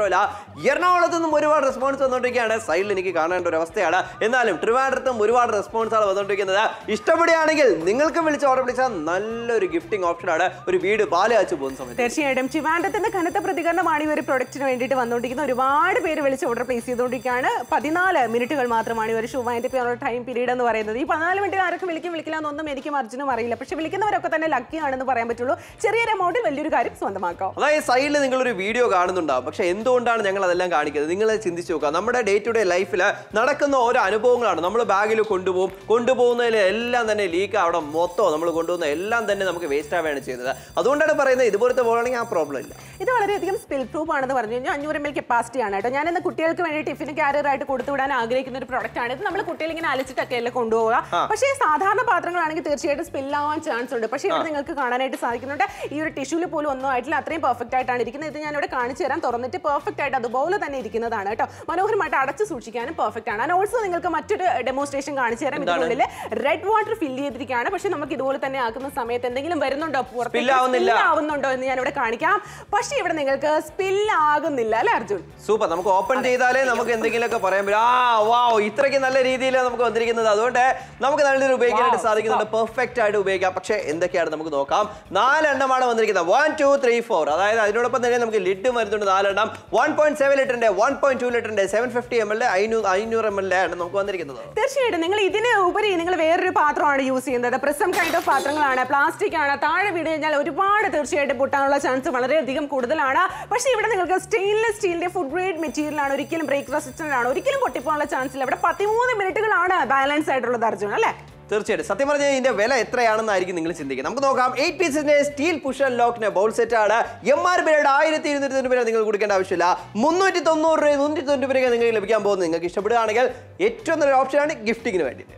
[SPEAKER 1] മാത്രമല്ല എറണാകുളത്തു നിന്നും ഒരുപാട് റെസ്പോൺസ് വന്നുകൊണ്ടിരിക്കുകയാണ്. സൈഡിൽ എനിക്ക് കാണേണ്ട ഒരു അവസ്ഥയാണ്. എന്നാലും ട്രിവാൻഡ്രത്തും ഒരുപാട് റെസ്പോൺസ് ആണ് വന്നുകൊണ്ടിരിക്കുന്നത്. ഇഷ്ടപ്പെടുകയാണെങ്കിൽ നിങ്ങൾക്കും വിളിച്ച് ഓർഡർ വിളിച്ചാൽ നല്ലൊരു ഗിഫ്റ്റിംഗ് ഓപ്ഷനാണ് ഒരു വീട് പാല് കാച്ചു പോകുന്ന സമയത്ത്.
[SPEAKER 2] തീർച്ചയായിട്ടും ട്രിവാൻഡ്രത്തിന്റെ കനത്ത പ്രതികരണമാണ് ഈ ഒരു പ്രൊഡക്റ്റിന് വേണ്ടിയിട്ട് വന്നുകൊണ്ടിരിക്കുന്നത്. ഒരുപാട് പേര് വിളിച്ച് ഓർഡർ പ്ലേസ് ചെയ്തുകൊണ്ടിരിക്കുകയാണ്. പതിനാല് മിനിറ്റുകൾ മാത്രമാണ് ഈ ഒരു ഷോ വൈൻഡ് അപ്പ് ചെയ്യാനുള്ള ടൈം പീരീഡ് എന്ന് പറയുന്നത്. ഈ പതിനാല് മിനിറ്റ് ആരൊക്കെ വിളിക്കും വിളിക്കില്ല എന്നൊന്നും എനിക്കും അർജുനും അറിയില്ല. പക്ഷെ വിളിക്കുന്നവരൊക്കെ തന്നെ ലക്കി ആണെന്ന് പറയാൻ പറ്റുള്ളൂ. ചെറിയൊരു എമൗണ്ടിൽ വലിയൊരു കാര്യം സ്വന്തമാക്കാം.
[SPEAKER 1] അതായത് സൈഡിൽ നിങ്ങളൊരു വീഡിയോ കാണുന്നുണ്ടാവും. പക്ഷെ എന്തുകൊണ്ടാണ് ഞങ്ങൾ അതെല്ലാം കാണിക്കുന്നത്? നിങ്ങൾ ചിന്തിച്ചു നോക്കുക. നമ്മുടെ ഡേ ടു ഡേ ലൈഫിൽ നടക്കുന്ന ഓരോ അനുഭവങ്ങളാണ്. നമ്മൾ ബാഗിൽ കൊണ്ടുപോകും. കൊണ്ടുപോകുന്നതിൽ എല്ലാം തന്നെ ലീക്ക് അവിടെ മൊത്തം നമ്മൾ കൊണ്ടുപോകുന്ന എല്ലാം തന്നെ നമുക്ക് വേസ്റ്റ് ആവുകയാണ് ചെയ്യുന്നത്. അതുകൊണ്ടാണ് പറയുന്നത് ഇതുപോലത്തെ പോകണമെങ്കിൽ ആ പ്രോബ്ലം ഇല്ല.
[SPEAKER 2] ഇത് വളരെയധികം സ്പിൽ പ്രൂഫ് ആണെന്ന് പറഞ്ഞു കഴിഞ്ഞാൽ അഞ്ഞൂറ് എം എൽ കപ്പാസിറ്റി ആണ് കേട്ടോ. ഞാൻ ഇന്ന് കുട്ടികൾക്ക് വേണ്ടി ടിഫിന് ക്യാരിയർ ആയിട്ട് കൊടുത്തുവിടാൻ ആഗ്രഹിക്കുന്ന ഒരു പ്രൊഡക്റ്റ് ആണ് ഇത്. നമ്മൾ കുട്ടികൾ ഇങ്ങനെ അലച്ചിട്ടൊക്കെ അല്ലേ കൊണ്ടുപോകുക. പക്ഷേ സാധാരണ പാത്രങ്ങളാണെങ്കിൽ തീർച്ചയായിട്ടും സ്പില്ലാവാൻ ചാൻസ് ഉണ്ട്. പക്ഷേ ഇവിടെ നിങ്ങൾക്ക് കാണാനായിട്ട് സാധിക്കുന്നുണ്ട് ഈ ഒരു ടിഷ്യൂല് പോലും ഒന്നും ആയിട്ടില്ല. അത്രയും പെർഫെക്റ്റ് ആയിട്ടാണ് ഇരിക്കുന്നത്. ഇത് ഞാൻ ഇവിടെ കാണിച്ചു തരാം. തുറന്നിട്ട് പെർഫെക്റ്റ് ആയിട്ട് അതുപോലെ തന്നെ ഇരിക്കുന്നതാണ് കേട്ടോ. മനോഹരമായിട്ട് അടച്ചു സൂക്ഷിക്കാനും പെർഫെക്റ്റ് ആണ്. ആൻഡ് ഓൾസോ നിങ്ങൾക്ക് മറ്റൊരു ഡെമോൺസ്ട്രേഷൻ കാണിച്ചു തരാം. ഇതിനുള്ളിൽ റെഡ് വാട്ടർ ഫില്ല് ചെയ്തിരിക്കുകയാണ്. പക്ഷെ നമുക്ക് ഇതുപോലെ തന്നെ ആക്കുന്ന സമയത്ത് എന്തെങ്കിലും വരുന്നുണ്ടോ ആവുന്നുണ്ടോ എന്ന് ഞാൻ ഇവിടെ കാണിക്കാം. പക്ഷേ ഇവിടെ നിങ്ങൾക്ക് സ്പില്ല് ആകുന്നില്ല അല്ലേ അർജുൻ?
[SPEAKER 1] സൂപ്പർ. നമുക്ക് ഓപ്പൺ ചെയ്താലേ നമുക്ക് എന്തെങ്കിലുമൊക്കെ പറയാൻ പറ്റും. ആ വാവ്, ഇത്രയ്ക്ക് നല്ല രീതിയിലാണ് നമുക്ക് വന്നിരിക്കുന്നത്. അതുകൊണ്ട് നമുക്ക് നല്ലൊരു ഉപയോഗിക്കാനായിട്ട് സാധിക്കുന്നുണ്ട്. പെർഫെക്റ്റ് ആയിട്ട് ഉപയോഗിക്കാം. പക്ഷേ എന്തൊക്കെയാണ് നമുക്ക് നോക്കാം. നാലെണ്ണമാണ് വന്നിരിക്കുന്നത്. One two three four. അതായത് അതിനോടൊപ്പം തന്നെ നമുക്ക് ലിഡും വരുന്നുണ്ട് നാലെണ്ണം. വൺ പോയിന്റ് സെവൻ ലിറ്ററിന്റെ വൺ പോയിന്റ് ടു ലിറ്ററിന്റെ സെവൻ ഫിഫ്റ്റി എം എൽ അഞ്ഞൂറ് എം എൽ ആണ് നമുക്ക് വന്നിരിക്കുന്നത്.
[SPEAKER 2] തീർച്ചയായിട്ടും നിങ്ങൾ ഇതിന് ഉപരി നിങ്ങൾ വേറൊരു പാത്രമാണ് യൂസ് ചെയ്യുന്നത്. പ്രിസം കൈൻഡ് ഓഫ് പാത്രങ്ങളാണ്, പ്ലാസ്റ്റിക് ആണ്. താഴെ വീട് കഴിഞ്ഞാൽ ഒരുപാട് തീർച്ചയായിട്ടും പൊട്ടാനുള്ള ചാൻസ് വളരെയധികം കൂടുതലാണ്. പക്ഷേ ഇവിടെ നിങ്ങൾക്ക് സ്റ്റെയിൻലെസ് സ്റ്റീലിന്റെ ഫുഡ് ഗ്രേഡ് മെറ്റീരിയൽ ആണ്. ഒരിക്കലും ബ്രേക്ക് റെസിസ്റ്റന്റ് ആണ്. ഒരിക്കലും പൊട്ടിപ്പോകാനുള്ള ചാൻസ് ഇല്ല. ഇവിടെ പതിമൂന്ന് മിനിറ്റുകളാണ് ബാലൻസ് ആയിട്ടുള്ളത് അർജുൻ അല്ലേ?
[SPEAKER 1] തീർച്ചയായിട്ടും. സത്യം പറഞ്ഞാൽ ഇതിന്റെ വില എത്രയാണെന്നായിരിക്കും നിങ്ങൾ ചിന്തിക്കുക. നമുക്ക് നോക്കാം. എയ്റ്റ് പീസിന്റെ സ്റ്റീൽ പുഷ് ആൻഡ് ലോക്കിന്റെ ബൗൾ സെറ്റ് ആണ്. എം ആർ പിയുടെ ആയിരത്തി ഇരുന്നൂറ്റി തൊണ്ണൂറ് രൂപ നിങ്ങൾ കൊടുക്കേണ്ട ആവശ്യമില്ല. മുന്നൂറ്റി തൊണ്ണൂറ് രൂപ മുന്നൂറ്റി തൊണ്ണൂറ് രൂപ നിങ്ങൾക്ക് ലഭിക്കാൻ പോകുന്നത്. നിങ്ങൾക്ക് ഇഷ്ടപ്പെടുകയാണെങ്കിൽ ഏറ്റവും നല്ലൊരു ഓപ്ഷനാണ് ഗിഫ്റ്റിങ്ങിന് വേണ്ടിയിട്ട്.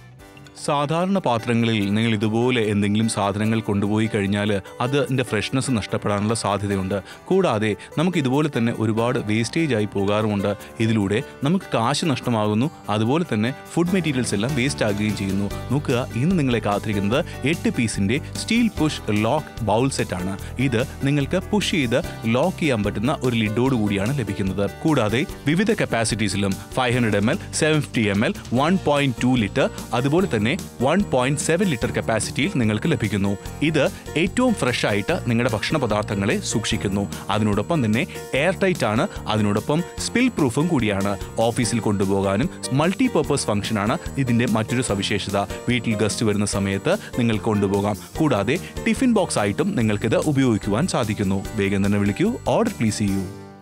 [SPEAKER 3] സാധാരണ പാത്രങ്ങളിൽ നിങ്ങൾ ഇതുപോലെ എന്തെങ്കിലും സാധനങ്ങൾ കൊണ്ടുപോയി കഴിഞ്ഞാൽ അതിൻ്റെ ഫ്രഷ്നെസ് നഷ്ടപ്പെടാനുള്ള സാധ്യതയുണ്ട്. കൂടാതെ നമുക്ക് ഇതുപോലെ തന്നെ ഒരുപാട് വേസ്റ്റേജ് ആയി പോകാറുമുണ്ട്. ഇതിലൂടെ നമുക്ക് കാശ് നഷ്ടമാകുന്നു. അതുപോലെ തന്നെ ഫുഡ് മെറ്റീരിയൽസ് എല്ലാം വേസ്റ്റ് ആകുകയും ചെയ്യുന്നു. നോക്കുക, ഇന്ന് നിങ്ങളെ കാത്തിരിക്കുന്നത് എട്ട് പീസിൻ്റെ സ്റ്റീൽ പുഷ് ലോക്ക് ബൗൾ സെറ്റാണ്. ഇത് നിങ്ങൾക്ക് പുഷ് ചെയ്ത് ലോക്ക് ചെയ്യാൻ പറ്റുന്ന ഒരു ലിഡോട് കൂടിയാണ് ലഭിക്കുന്നത്. കൂടാതെ വിവിധ കപ്പാസിറ്റീസിലും five hundred M L seven fifty M L one point two litre അതുപോലെ തന്നെ വൺ പോയിന്റ് സെവൻ ലിറ്റർ കപ്പാസിറ്റിയിൽ നിങ്ങൾക്ക് ലഭിക്കുന്നു. ഇത് ഏറ്റവും ഫ്രഷ് ആയിട്ട് നിങ്ങളുടെ ഭക്ഷണ പദാർത്ഥങ്ങളെ സൂക്ഷിക്കുന്നു. അതിനോടൊപ്പം തന്നെ എയർ ടൈറ്റ് ആണ്. അതിനോടൊപ്പം സ്പിൽ പ്രൂഫും കൂടിയാണ്. ഓഫീസിൽ കൊണ്ടുപോകാനും മൾട്ടി പർപ്പസ് ഫംഗ്ഷനാണ് ഇതിൻ്റെ മറ്റൊരു സവിശേഷത. വീട്ടിൽ ഗസ്റ്റ് വരുന്ന സമയത്ത് നിങ്ങൾ കൊണ്ടുപോകാം. കൂടാതെ ടിഫിൻ ബോക്സ് ആയിട്ടും നിങ്ങൾക്കിത് ഉപയോഗിക്കുവാൻ സാധിക്കുന്നു. വേഗം തന്നെ വിളിക്കൂ, ഓർഡർ പ്ലേസ് ചെയ്യൂ.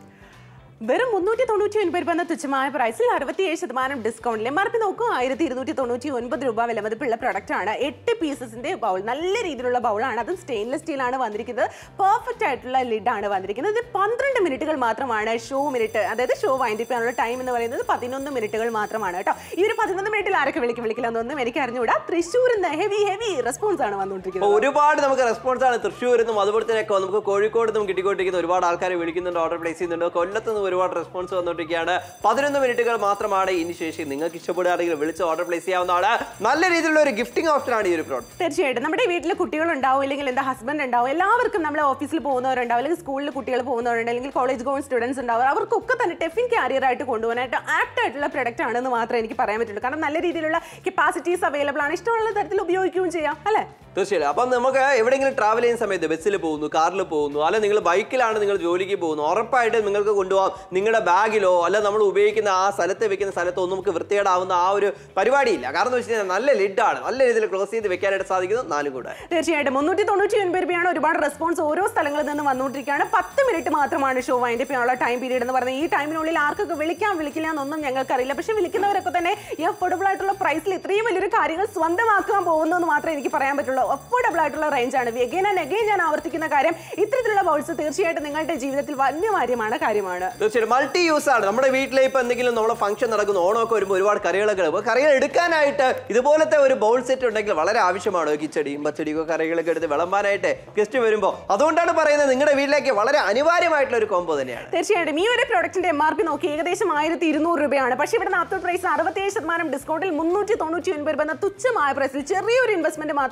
[SPEAKER 2] വെറും മുന്നൂറ്റി തൊണ്ണൂറ്റി ഒൻപത് രൂപ എന്ന തുച്ഛമായ പ്രൈസിൽ അറുപത്തിയേഴ് ശതമാനം ഡിസ്കൗണ്ടിൽ എം ആർ പി നോക്കും ആയിരത്തി ഇരുന്നൂറ്റി തൊണ്ണൂറ്റി ഒൻപത് രൂപ വിലമതിപ്പുള്ള പ്രൊഡക്റ്റ് ആണ്. എട്ട് പീസസിന്റെ ബൗൾ, നല്ല രീതിയിലുള്ള ബൗളാണ്. അതും സ്റ്റെയിൻലെസ് സ്റ്റീലാണ് വന്നിരിക്കുന്നത്. പെർഫെക്റ്റ് ആയിട്ടുള്ള ലിഡാണ് വന്നിരിക്കുന്നത്. ഇത് പന്ത്രണ്ട് മിനിറ്റുകൾ മാത്രമാണ് ഷോ മിനിറ്റ്, അതായത് ഷോ വൈൻഡ് അപ്പ് ചെയ്യാനുള്ള ടൈം എന്ന് പറയുന്നത് പതിനൊന്ന് മിനിറ്റുകൾ മാത്രമാണ് കേട്ടോ. ഈ ഒരു പതിനൊന്ന് മിനിറ്റിൽ ആരൊക്കെ വിളിക്കും വിളിക്കില്ല എന്നൊന്നും എനിക്ക് അറിഞ്ഞുകൂടാ. തൃശ്ശൂരിൽ നിന്ന് ഹെവി ഹെവി റെസ്പോൺസ് ആണ് വന്നുകൊണ്ടിരിക്കുന്നത്.
[SPEAKER 1] ഒരുപാട് നമുക്ക് റെസ്പോൺസ് ആണ് തൃശ്ശൂരിൽ നിന്നും അതുപോലെ തന്നെ നമുക്ക് കോഴിക്കോട് നിന്നും കിട്ടിക്കൊണ്ടിരിക്കുന്ന ഒരുപാട് ആൾക്കാർ വിളിക്കുന്നുണ്ട്, ഓർഡർ പ്ലേസ് ചെയ്യുന്നുണ്ട്. കൊല്ലത്ത് നിന്ന് ഒരുപാട് റെസ്പോൺസ് വന്നുകൊണ്ടിരിക്കുകയാണ്. പതിനൊന്ന് മിനിറ്റുകൾ മാത്രമാണ് ഇനി ശേഷി. നിങ്ങൾക്ക് ഇഷ്ടപ്പെടുകയാണെങ്കിൽ വിളിച്ച് ഓർഡർ പ്ലേസ് ചെയ്യാവുന്നതാണ്. നല്ല രീതിയിലുള്ള ഒരു ഗിഫ്റ്റിംഗ് ഓപ്ഷനാണ് ഈ ഒരു പ്രോഡക്റ്റ്.
[SPEAKER 2] തീർച്ചയായിട്ടും നമ്മുടെ വീട്ടിൽ കുട്ടികളുണ്ടാവും, അല്ലെങ്കിൽ എന്താ ഹസ്ബൻഡ് ഉണ്ടാവും, എല്ലാവർക്കും നമ്മുടെ ഓഫീസിൽ പോകുന്നവരുണ്ടാവും, അല്ലെങ്കിൽ സ്കൂളിൽ കുട്ടികൾ പോകുന്നവരുണ്ട്, അല്ലെങ്കിൽ കോളേജ് ഗോയിങ് സ്റ്റുഡൻസ് ഉണ്ടാവും. അവർക്കൊക്കെ തന്നെ ടിഫിൻ ക്യാരിയർ ആയിട്ട് കൊണ്ടുപോകാനായിട്ട് ആപ്റ്റ് ആയിട്ടുള്ള പ്രൊഡക്റ്റ് ആണെന്ന് മാത്രമേ എനിക്ക് പറയാൻ പറ്റുള്ളൂ. കാരണം നല്ല രീതിയിലുള്ള കപ്പാസിറ്റീസ് അവൈലബിൾ ആണ്. ഇഷ്ടമുള്ള തരത്തിൽ ഉപയോഗിക്കുകയും ചെയ്യാം അല്ലേ?
[SPEAKER 1] തീർച്ചയായും. അപ്പം നമുക്ക് എവിടെയെങ്കിലും ട്രാവൽ ചെയ്യുന്ന സമയത്ത് ബസ്സിൽ പോകുന്നു, കാറിൽ പോകുന്നു, അല്ലെ നിങ്ങൾ ബൈക്കിലാണ് നിങ്ങൾ ജോലിക്ക് പോകുന്നു, ഉറപ്പായിട്ട് നിങ്ങൾക്ക് കൊണ്ടുപോകാം. നിങ്ങളുടെ ബാഗിലോ അല്ല നമ്മൾ ഉപയോഗിക്കുന്ന ആ സ്ഥലത്ത് വെക്കുന്ന സ്ഥലത്തോ ഒന്നും നമുക്ക് വൃത്തികേടാവുന്ന ആ ഒരു പരിപാടിയില്ല. കാരണം എന്ന് വെച്ച് കഴിഞ്ഞാൽ നല്ല ലിഡാണ്, നല്ല രീതിയിൽ ക്ലോസ് ചെയ്ത് വെക്കാനായിട്ട് സാധിക്കുന്നു. നാലും കൂടെ
[SPEAKER 2] തീർച്ചയായിട്ടും മുന്നൂറ്റി തൊണ്ണൂറ്റി ഒൻപത് രൂപയാണ്. ഒരുപാട് റെസ്പോൺസ് ഓരോ സ്ഥലങ്ങളിൽ നിന്ന് വന്നുകൊണ്ടിരിക്കുകയാണ്. പത്ത് മിനിറ്റ് മാത്രമാണ് ഷോ വൈൻഡ് അപ്പ് ചെയ്യാനുള്ള ടൈം പീരീഡ് എന്ന് പറഞ്ഞാൽ. ഈ ടൈമിനുള്ളിൽ ആർക്കൊക്കെ വിളിക്കാം വിളിക്കില്ല എന്നൊന്നും ഞങ്ങൾക്കറിയില്ല. പക്ഷെ വിളിക്കുന്നവരൊക്കെ തന്നെ ഈ അഫോർഡബിൾ ആയിട്ടുള്ള പ്രൈസിൽ ഇത്രയും വലിയൊരു കാര്യങ്ങൾ സ്വന്തമാക്കാൻ പോകുന്നു എന്ന് മാത്രമേ എനിക്ക് പറയാൻ പറ്റുള്ളൂ. അഫോർഡബിൾ ആയിട്ടുള്ള റേഞ്ച് ആണ്. അഗൈൻ ആൻഡ് അഗൈൻ ഞാൻ ആവർത്തിക്കുന്ന കാര്യം, ഇത്തരത്തിലുള്ള ബൗൾസ് തീർച്ചയായിട്ടും നിങ്ങളുടെ ജീവിതത്തിൽ വന്യമാര്യമാണ് കാര്യമാണ്.
[SPEAKER 1] തീർച്ചയായിട്ടും മൾട്ടി യൂസ് ആണ്. നമ്മുടെ വീട്ടിലെ ഇപ്പൊ എന്തെങ്കിലും നമ്മുടെ ഫംഗ്ഷൻ നടക്കുന്നു, ഓണമൊക്കെ വരുമ്പോൾ ഒരുപാട് കറികളൊക്കെ കറികൾ എടുക്കാനായിട്ട് ഇതുപോലത്തെ ഒരു ബൗൾ സെറ്റ് ഉണ്ടെങ്കിൽ വളരെ ആവശ്യമാണ്. കിച്ചടിയും പച്ചടിയും കറികളൊക്കെ എടുത്ത് വിളമ്പാനായിട്ട് ഗസ്റ്റ് വരുമ്പോൾ. അതുകൊണ്ടാണ് പറയുന്നത് നിങ്ങളുടെ വീട്ടിലേക്ക് വളരെ അനിവാര്യമായിട്ടുള്ള ഒരു കോംബോ തന്നെയാണ്.
[SPEAKER 2] തീർച്ചയായിട്ടും ഈ ഒരു പ്രൊഡക്റ്റിന്റെ എം ആർ പി നോക്കി ഏകദേശം ആയിരത്തി ഇരുന്നൂറ് രൂപയാണ്. പക്ഷേ ഇവിടെ നാൽപ്പത് പ്രൈസ് അറുപത്തിയേഴ് ശതമാനം ഡിസ്കൗണ്ടിൽ മുന്നൂറ്റി തൊണ്ണൂറ്റി ഒൻപത് രൂപ എന്ന തുച്ഛമായ പ്രൈസിൽ ചെറിയൊരു ഇൻവെസ്റ്റ്മെന്റ് മാത്രം നിങ്ങൾ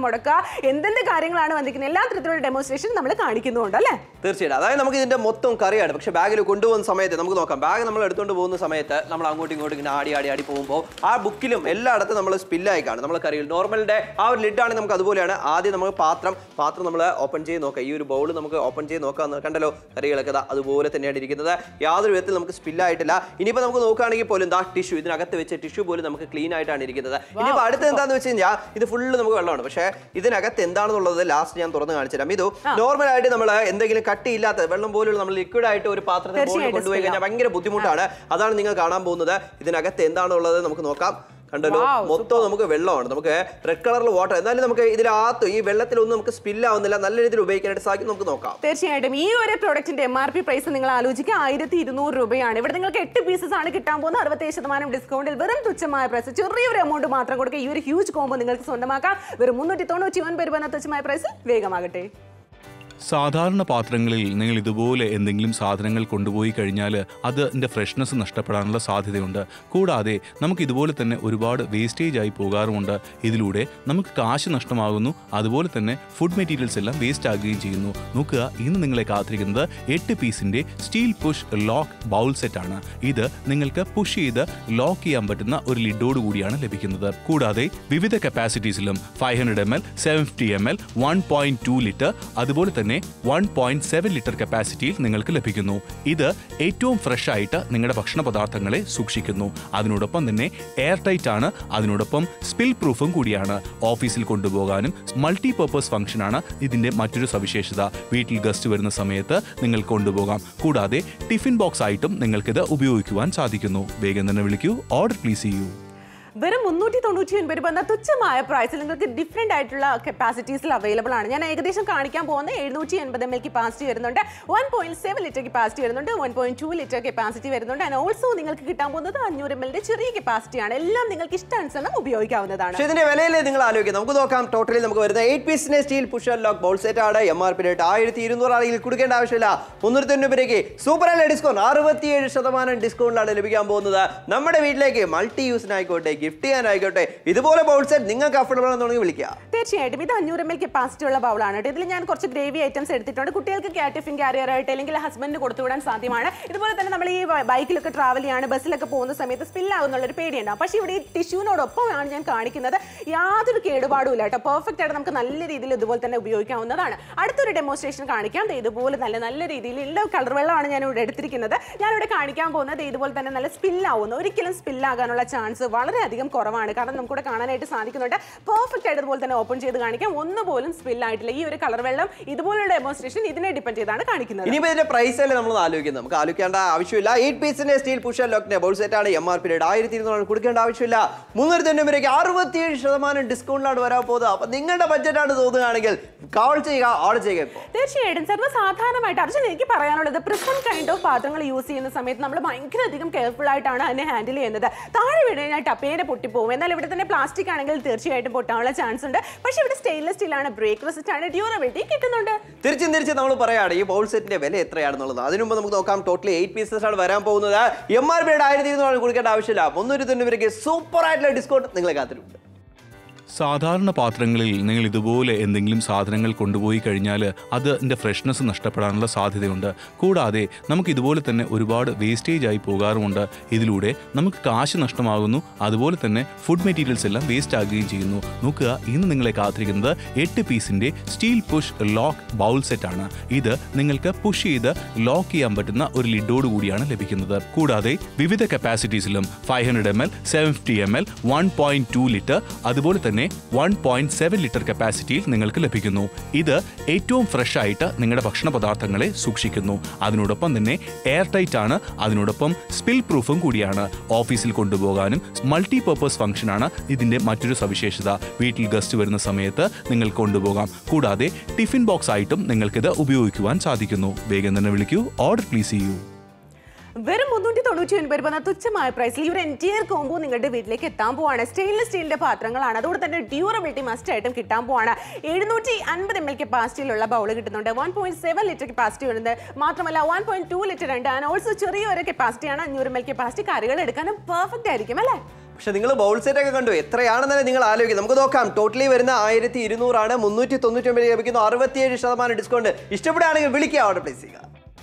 [SPEAKER 2] മുടക്കുക, എന്തെന്ത് കാര്യങ്ങളാണ് വന്നിരിക്കുന്നത് എല്ലാ തരത്തിലുള്ള ഡെമോൺസ്ട്രേഷൻ നമ്മൾ കാണിക്കുന്നുണ്ട് അല്ലേ?
[SPEAKER 1] തീർച്ചയായിട്ടും. അതായത് നമുക്ക് ഇതിന്റെ മൊത്തം കറിയാണ്. പക്ഷേ ബാഗിൽ കൊണ്ടുപോകുന്ന സമയത്ത് നമുക്ക് നോക്കാം, ബാഗ് നമ്മൾ എടുത്തുകൊണ്ട് പോകുന്ന സമയത്ത് നമ്മൾ അങ്ങോട്ടും ഇങ്ങോട്ടും ഇങ്ങനെ ആടി ആടി ആടി പോകുമ്പോൾ ആ ബുക്കിലും എല്ലായിടത്തും നമ്മൾ സ്പില്ലായി കാണും. നമ്മൾ കറിയിൽ നോർമലിന്റെ ആ ഒരു ലിഡാണെങ്കിൽ നമുക്ക് അതുപോലെയാണ്. ആദ്യം നമ്മൾ പാത്രം പാത്രം നമ്മൾ ഓപ്പൺ ചെയ്ത് നോക്കാം. ഈ ഒരു ബൗൾ നമുക്ക് ഓപ്പൺ ചെയ്ത് നോക്കാം. കണ്ടല്ലോ കറികളൊക്കെ അതുപോലെ തന്നെയാണ് ഇരിക്കുന്നത്. യാതൊരു വിധത്തിൽ നമുക്ക് സ്പില്ലായിട്ടില്ല. ഇനിയിപ്പോൾ നമുക്ക് നോക്കുകയാണെങ്കിൽ പോലും ദാ ടിഷ്യൂ, ഇതിനകത്ത് വെച്ച ടിഷ്യൂ പോലും നമുക്ക് ക്ലീൻ ആയിട്ടാണ് ഇരിക്കുന്നത്. ഇനിയിപ്പോൾ അടുത്ത് എന്താണെന്ന് വെച്ച് കഴിഞ്ഞാൽ ഇത് ഫുള്ള് നമുക്ക് വെള്ളമാണ്. പക്ഷേ ഇതിനകത്ത് എന്താണെന്നുള്ളത് ലാസ്റ്റ് ഞാൻ തുറന്ന് കാണിച്ചു തരാം. ഇത് നോർമൽ ആയിട്ട് നമ്മൾ എന്തെങ്കിലും കട്ടിയില്ലാത്ത വെള്ളം പോലുള്ള നമ്മൾ ലിക്വിഡ് ആയിട്ട് ഒരു പാത്രത്തിൽ കൊണ്ടുപോയി കഴിഞ്ഞാൽ ഭയങ്കര ബുദ്ധിമുട്ടാണ്. അതാണ് നിങ്ങൾ കാണാൻ പോകുന്നത്. ഇതിനകത്ത് എന്താണുള്ളത് നമുക്ക് നോക്കാം. കണ്ടല്ലോ, മൊത്തം നമുക്ക് വെള്ളമാണ്. നമുക്ക് റെഡ് കളറിൽ വാട്ടർ. എന്നാലും നമുക്ക് ഇതിനകത്ത് ഈ വെള്ളത്തിലൊന്നും നമുക്ക് സ്പില്ലാവുന്നില്ല. നല്ല രീതിയിൽ ഉപയോഗിക്കാനായിട്ട് സാധിക്കും. നമുക്ക് നോക്കാം.
[SPEAKER 2] തീർച്ചയായിട്ടും ഈ ഒരു പ്രോഡക്റ്റിന്റെ എം ആർ പി പ്രൈസ് നിങ്ങൾ ആലോചിക്കുക, ആയിരത്തി ഇരുന്നൂറ് രൂപയാണ്. ഇവിടെ നിങ്ങൾക്ക് എട്ട് പീസസ് ആണ് കിട്ടാൻ പോകുന്നത്. അറുപത്തേഴ് ശതമാനം ഡിസ്കൗണ്ടിൽ വെറും തുച്ഛമായ പ്രൈസ്, ചെറിയൊരു എമൗണ്ട് മാത്രം കൊടുക്കുക. ഈ ഒരു ഹ്യൂജ് കോംബോ നിങ്ങൾക്ക് സ്വന്തമാക്കാം. വെറും മുന്നൂറ്റി തൊണ്ണൂറ്റി ഒൻപത് രൂപ എന്ന തുച്ഛമായ പ്രൈസിൽ വേഗമാകട്ടെ.
[SPEAKER 3] സാധാരണ പാത്രങ്ങളിൽ നിങ്ങൾ ഇതുപോലെ എന്തെങ്കിലും സാധനങ്ങൾ കൊണ്ടുപോയി കഴിഞ്ഞാൽ അതിൻ്റെ ഫ്രഷ്നെസ് നഷ്ടപ്പെടാനുള്ള സാധ്യതയുണ്ട്. കൂടാതെ നമുക്ക് ഇതുപോലെ തന്നെ ഒരുപാട് വേസ്റ്റേജ് ആയി പോകാറുമുണ്ട്. ഇതിലൂടെ നമുക്ക് കാശ് നഷ്ടമാകുന്നു. അതുപോലെ തന്നെ ഫുഡ് മെറ്റീരിയൽസ് എല്ലാം വേസ്റ്റ് ആകുകയും ചെയ്യുന്നു. നോക്കുക, ഇന്ന് നിങ്ങളെ കാത്തിരിക്കുന്നത് എട്ട് പീസിൻ്റെ സ്റ്റീൽ പുഷ് ലോക്ക് ബൗൾ സെറ്റാണ്. ഇത് നിങ്ങൾക്ക് പുഷ് ചെയ്ത് ലോക്ക് ചെയ്യാൻ പറ്റുന്ന ഒരു ലിഡോട് കൂടിയാണ് ലഭിക്കുന്നത്. കൂടാതെ വിവിധ കപ്പാസിറ്റീസിലും five hundred M L, seven fifty M L, one point two litre, അതുപോലെ തന്നെ വൺ പോയിന്റ് സെവൻ ലിറ്റർ കപ്പാസിറ്റിയിൽ നിങ്ങൾക്ക് ലഭിക്കുന്നു. ഇത് ഏറ്റവും ഫ്രഷ് ആയിട്ട് നിങ്ങളുടെ ഭക്ഷണ പദാർത്ഥങ്ങളെ സൂക്ഷിക്കുന്നു. അതിനോടൊപ്പം തന്നെ എയർ ടൈറ്റ് ആണ്. അതിനോടൊപ്പം സ്പിൽ പ്രൂഫും കൂടിയാണ്. ഓഫീസിൽ കൊണ്ടുപോകാനും മൾട്ടി പർപ്പസ് ഫംഗ്ഷനാണ് ഇതിന്റെ മറ്റൊരു സവിശേഷത. വീട്ടിൽ ഗസ്റ്റ് വരുന്ന സമയത്ത് നിങ്ങൾ കൊണ്ടുപോകാം. കൂടാതെ ടിഫിൻ ബോക്സ് ആയിട്ടും നിങ്ങൾക്കിത് ഉപയോഗിക്കുവാൻ സാധിക്കുന്നു. വേഗം തന്നെ വിളിക്കൂ, ഓർഡർ പ്ലേസ് ചെയ്യൂ.
[SPEAKER 2] വെറും മുന്നൂറ്റി തൊണ്ണൂറ്റി ഒൻപത് രൂപ എന്ന തുച്ഛമായ പ്രൈസിൽ നിങ്ങൾക്ക് ഡിഫറെന്റ് ആയിട്ടുള്ള കപ്പാസിറ്റീസിൽ അവൈലബിൾ ആണ്. ഞാൻ ഏകദേശം കാണിക്കാൻ പോകുന്ന എഴുന്നൂറ്റി എൺപത് എം എൽ കപ്പാസിറ്റി വരുന്നുണ്ട്, one point seven litre capacity വരുന്നുണ്ട്, one point two litre capacity വരുന്നുണ്ട്. ആൻഡ് ഓൾസോ നിങ്ങൾക്ക് കിട്ടാൻ പോകുന്നത് അഞ്ഞൂറ് എം എല്ലിന്റെ ചെറിയ കപ്പാസിറ്റിയാണ്. എല്ലാം നിങ്ങൾക്ക് ഇഷ്ടാനുസരണം ഉപയോഗിക്കാവുന്നതാണ്.
[SPEAKER 1] പക്ഷേ ഇതിന്റെ വിലയിലെ നിങ്ങൾ ആലോചിക്കാം. നമുക്ക് നോക്കാം. ടോട്ടലി നമുക്ക് വരുന്ന എയ്റ്റ് പീസിന്റെ steel push and lock bowl set ആണ്. എം ആർ പി റേറ്റ് ആയിരത്തി ഇരുന്നൂറ് ആണെങ്കിൽ കൊടുക്കേണ്ട ആവശ്യമില്ല. മുന്നൂറ്റി തൊണ്ണൂറ് രൂപയ്ക്ക് സൂപ്പർ അല്ല ഡിസ്കൗണ്ട്, അറുപത്തിയേഴ് ശതമാനം ഡിസ്കൗണ്ടിലാണ് ലഭിക്കാൻ പോകുന്നത്. നമ്മുടെ വീട്ടിലേക്ക് മൾട്ടി യൂസിനായിക്കോട്ടെ, ഗിഫ്റ്റ് ചെയ്യാനായിക്കോട്ടെ, ഇതുപോലെ ബൗൾ സെറ്റ് നിങ്ങൾക്ക് അഫോർഡബിൾ ആണെന്നുണ്ടെങ്കിൽ വിളിക്കുക.
[SPEAKER 2] തീർച്ചയായിട്ടും ഇത് അഞ്ഞൂറ് എം എൽ കപ്പാസിറ്റി ഉള്ള ബൗളാണ്. ഇതിൽ ഞാൻ കുറച്ച് ഗ്രേവി ഐറ്റംസ് എടുത്തിട്ടുണ്ട്. കുട്ടികൾക്ക് ടിഫിൻ ക്യാരിയർ ആയിട്ട് അല്ലെങ്കിൽ ഹസ്ബൻഡിന് കൊടുത്തുവിടാൻ സാധ്യമാണ്. ഇതുപോലെ തന്നെ നമ്മൾ ഈ ബൈക്കിലൊക്കെ ട്രാവൽ ചെയ്യാണ്, ബസ്സിലൊക്കെ പോകുന്ന സമയത്ത് സ്പില്ലാകുന്നുള്ളൊരു പേടിയുണ്ടാവും. പക്ഷേ ഇവിടെ ഈ ടിഷ്യൂനോടൊപ്പമാണ് ഞാൻ കാണിക്കുന്നത്. യാതൊരു കേടുപാടും ഇല്ല കേട്ടോ. പെർഫെക്റ്റ് ആയിട്ട് നമുക്ക് നല്ല രീതിയിൽ ഇതുപോലെ തന്നെ ഉപയോഗിക്കാവുന്നതാണ്. അടുത്തൊരു ഡെമോൺസ്ട്രേഷൻ കാണിക്കാം. ഇതുപോലെ നല്ല നല്ല രീതിയിലുള്ള കളർ വെള്ളമാണ് ഞാൻ ഇവിടെ എടുത്തിരിക്കുന്നത്. ഞാനിവിടെ കാണിക്കാൻ പോകുന്നത് ഇതുപോലെ തന്നെ നല്ല സ്പില്ലാവുന്നു. ഒരിക്കലും സ്പില്ലാകാനുള്ള ചാൻസ് വളരെയധികം കുറവാണ്. കാരണം നമുക്കിവിടെ കാണാനായിട്ട് സാധിക്കുന്നുണ്ട്. പെർഫെക്റ്റ് ആയിട്ട് ഇതുപോലെ തന്നെ ഓപ്പൺ ചെയ്ത് കാണിക്കാം. ഒന്നുപോലും സ്പില്ലായിട്ടില്ല. ഈ ഒരു കളർ വെള്ളം ഇതുപോലുള്ള ഡെമോൺസ്ട്രേഷൻ ഇതിനെ ഡിപ്പെൻഡ് ചെയ്താണ് കാണിക്കുന്നത്.
[SPEAKER 1] ഇനിയിപ്പോൾ ഇതിന്റെ പ്രൈസ് അല്ലേ നമ്മൾ ആലോചിക്കുന്നത്. നമുക്ക് ആലോചിക്കേണ്ട ആവശ്യമില്ല. എയ്റ്റ് പീസിന്റെ സ്റ്റീൽ പുഷ് ആൻഡ് ലോക്കിന്റെ ബൗൾ സെറ്റ് ആണ്. എം ആർ പി റേറ്റ് ആയിരത്തി ഇരുന്നൂറ് കൊടുക്കേണ്ട ആവശ്യമില്ല. മുന്നൂറ്റി തൊണ്ണൂറ് രൂപയ്ക്ക് അറുപത്തിയേഴ് ശതമാനം ഡിസ്കൗണ്ടിലാണ് വരാൻ പോകുന്നത്. അപ്പൊ നിങ്ങളുടെ ബഡ്ജറ്റാണ് തോന്നുകയാണെങ്കിൽ കോൾ ചെയ്യുക, ഓർഡർ ചെയ്യുക.
[SPEAKER 2] തീർച്ചയായിട്ടും സർവ്വസാധാരണമായിട്ട് അർജുൻ എനിക്ക് പറയാനുള്ളത് പ്രിസൺ കൈൻഡ് ഓഫ് പാത്രങ്ങൾ യൂസ് ചെയ്യുന്ന സമയത്ത് നമ്മൾ ഭയങ്കര അധികം കെയർഫുൾ ആയിട്ടാണ് അതിനെ ഹാൻഡിൽ ചെയ്യുന്നത്. താഴെ വീണ് കഴിഞ്ഞാൽ ടപ്പേനെ പൊട്ടിപ്പോകും. എന്നാൽ ഇവിടെ തന്നെ പ്ലാസ്റ്റിക് ആണെങ്കിൽ തീർച്ചയായിട്ടും പൊട്ടാനുള്ള ചാൻസ് ഉണ്ട്. പക്ഷേ ഇവിടെ സ്റ്റെയിൻലെസ് സ്റ്റീൽ ആണ്, ബ്രേക്ക് റെസിസ്റ്റ് ആണ്, ഡ്യൂറബിലിറ്റി കിട്ടുന്നുണ്ട്.
[SPEAKER 1] തിരിച്ചും തിരിച്ച് നമ്മൾ പറയുകയാണ് ഈ ബൗൾ സെറ്റിന്റെ വില എത്രയാണെന്നുള്ളത്. അതിനു മുമ്പ് നമുക്ക് നോക്കാം. ടോട്ടലി എയ്റ്റ് പീസസ് ആണ് വരാൻ പോകുന്നത്. എം ആർ പി ആയിരത്തി ഇരുന്നൂറ് കൊടുക്കേണ്ട ആവശ്യമില്ല. മുന്നൂറ്റി തൊണ്ണൂറ് രൂപയ്ക്ക് സൂപ്പർ ആയിട്ടുള്ള ഡിസ്കൗണ്ട് നിങ്ങളെ കാത്തിട്ടുണ്ട്.
[SPEAKER 3] സാധാരണ പാത്രങ്ങളിൽ നിങ്ങൾ ഇതുപോലെ എന്തെങ്കിലും സാധനങ്ങൾ കൊണ്ടുപോയി കഴിഞ്ഞാൽ അതിൻ്റെ ഫ്രഷ്നെസ് നഷ്ടപ്പെടാനുള്ള സാധ്യതയുണ്ട്. കൂടാതെ നമുക്ക് ഇതുപോലെ തന്നെ ഒരുപാട് വേസ്റ്റേജ് ആയി പോകാറുമുണ്ട്. ഇതിലൂടെ നമുക്ക് കാശ് നഷ്ടമാകുന്നു. അതുപോലെ തന്നെ ഫുഡ് മെറ്റീരിയൽസ് എല്ലാം വേസ്റ്റ് ആകുകയും ചെയ്യുന്നു. നോക്കുക, ഇന്ന് നിങ്ങളെ കാത്തിരിക്കുന്നത് എട്ട് പീസിൻ്റെ സ്റ്റീൽ പുഷ് ലോക്ക് ബൗൾ സെറ്റാണ്. ഇത് നിങ്ങൾക്ക് പുഷ് ചെയ്ത് ലോക്ക് ചെയ്യാൻ പറ്റുന്ന ഒരു ലിഡോട് കൂടിയാണ് ലഭിക്കുന്നത്. കൂടാതെ വിവിധ കപ്പാസിറ്റീസിലും five hundred M L, seven fifty M L, one point two litre, അതുപോലെ തന്നെ വൺ പോയിന്റ് സെവൻ ലിറ്റർ കപ്പാസിറ്റിയിൽ നിങ്ങൾക്ക് ലഭിക്കുന്നു. ഇത് ഏറ്റവും ഫ്രഷ് ആയിട്ട് നിങ്ങളുടെ ഭക്ഷണ പദാർത്ഥങ്ങളെ സൂക്ഷിക്കുന്നു. അതിനോടൊപ്പം തന്നെ എയർ ടൈറ്റ് ആണ്. അതിനോടൊപ്പം സ്പിൽ പ്രൂഫും കൂടിയാണ്. ഓഫീസിൽ കൊണ്ടുപോകാനും മൾട്ടി പർപ്പസ് ഫംഗ്ഷനാണ് ഇതിന്റെ മറ്റൊരു സവിശേഷത. വീട്ടിൽ ഗസ്റ്റ് വരുന്ന സമയത്ത് നിങ്ങൾ കൊണ്ടുപോകാം. കൂടാതെ ടിഫിൻ ബോക്സ് ആയിട്ടും നിങ്ങൾക്കിത് ഉപയോഗിക്കുവാൻ സാധിക്കുന്നു. വേഗം തന്നെ വിളിക്കൂ, ഓർഡർ പ്ലേസ് ചെയ്യൂ.
[SPEAKER 2] വെറും മുന്നൂറ്റി തൊണ്ണൂറ്റി ഒൻപത് രൂപ തുച്ഛമായ പ്രൈസിൽ ഈ ഒരു എൻറ്റിയർ കോംബോ നിങ്ങളുടെ വീട്ടിലേക്ക് എത്താൻ പോവാണ്. സ്റ്റെയിൻലെസ് സ്റ്റീലിന്റെ പാത്രങ്ങളാണ്. അതുകൊണ്ട് തന്നെ ഡ്യൂറബിലിറ്റി മസ്റ്റ് ആയിട്ടും കിട്ടാൻ പോവാണ്. എഴുന്നൂറ്റി അൻപത് എം എൽ കപ്പാസിറ്റിയിലുള്ള ബൗൾ കിട്ടുന്നുണ്ട്. One point seven litre capacity വരുന്നത് മാത്രമല്ല വൺ പോയിന്റ് ടു ലിറ്റർ ഉണ്ട്. ആൻഡ് ഓൾസോ ചെറിയൊരു കപ്പാസിറ്റിയാണ്. അഞ്ഞൂറ് എം എൽ കപ്പാസിറ്റി കറികൾ എടുക്കാനും പെർഫെക്റ്റ് ആയിരിക്കും അല്ലേ?
[SPEAKER 1] പക്ഷെ നിങ്ങൾ ബൗൾ സെറ്റ് ഒക്കെ കണ്ടു എത്രയാണെന്നല്ലേ നിങ്ങൾ ആലോചിക്കും. നമുക്ക് നോക്കാം. ടോട്ടലി വരുന്ന ആയിരത്തി ഇരുന്നൂറാണ്. മുന്നൂറ്റി തൊണ്ണൂറ്റി ഒമ്പത് ലഭിക്കുന്നു. അറുപത്തിയേഴ് ശതമാനം ഡിസ്കൗണ്ട്. ഇഷ്ടപ്പെടുകയാണെങ്കിൽ വിളിക്കുക, ഓർഡർ പ്ലേസ് ചെയ്യുക.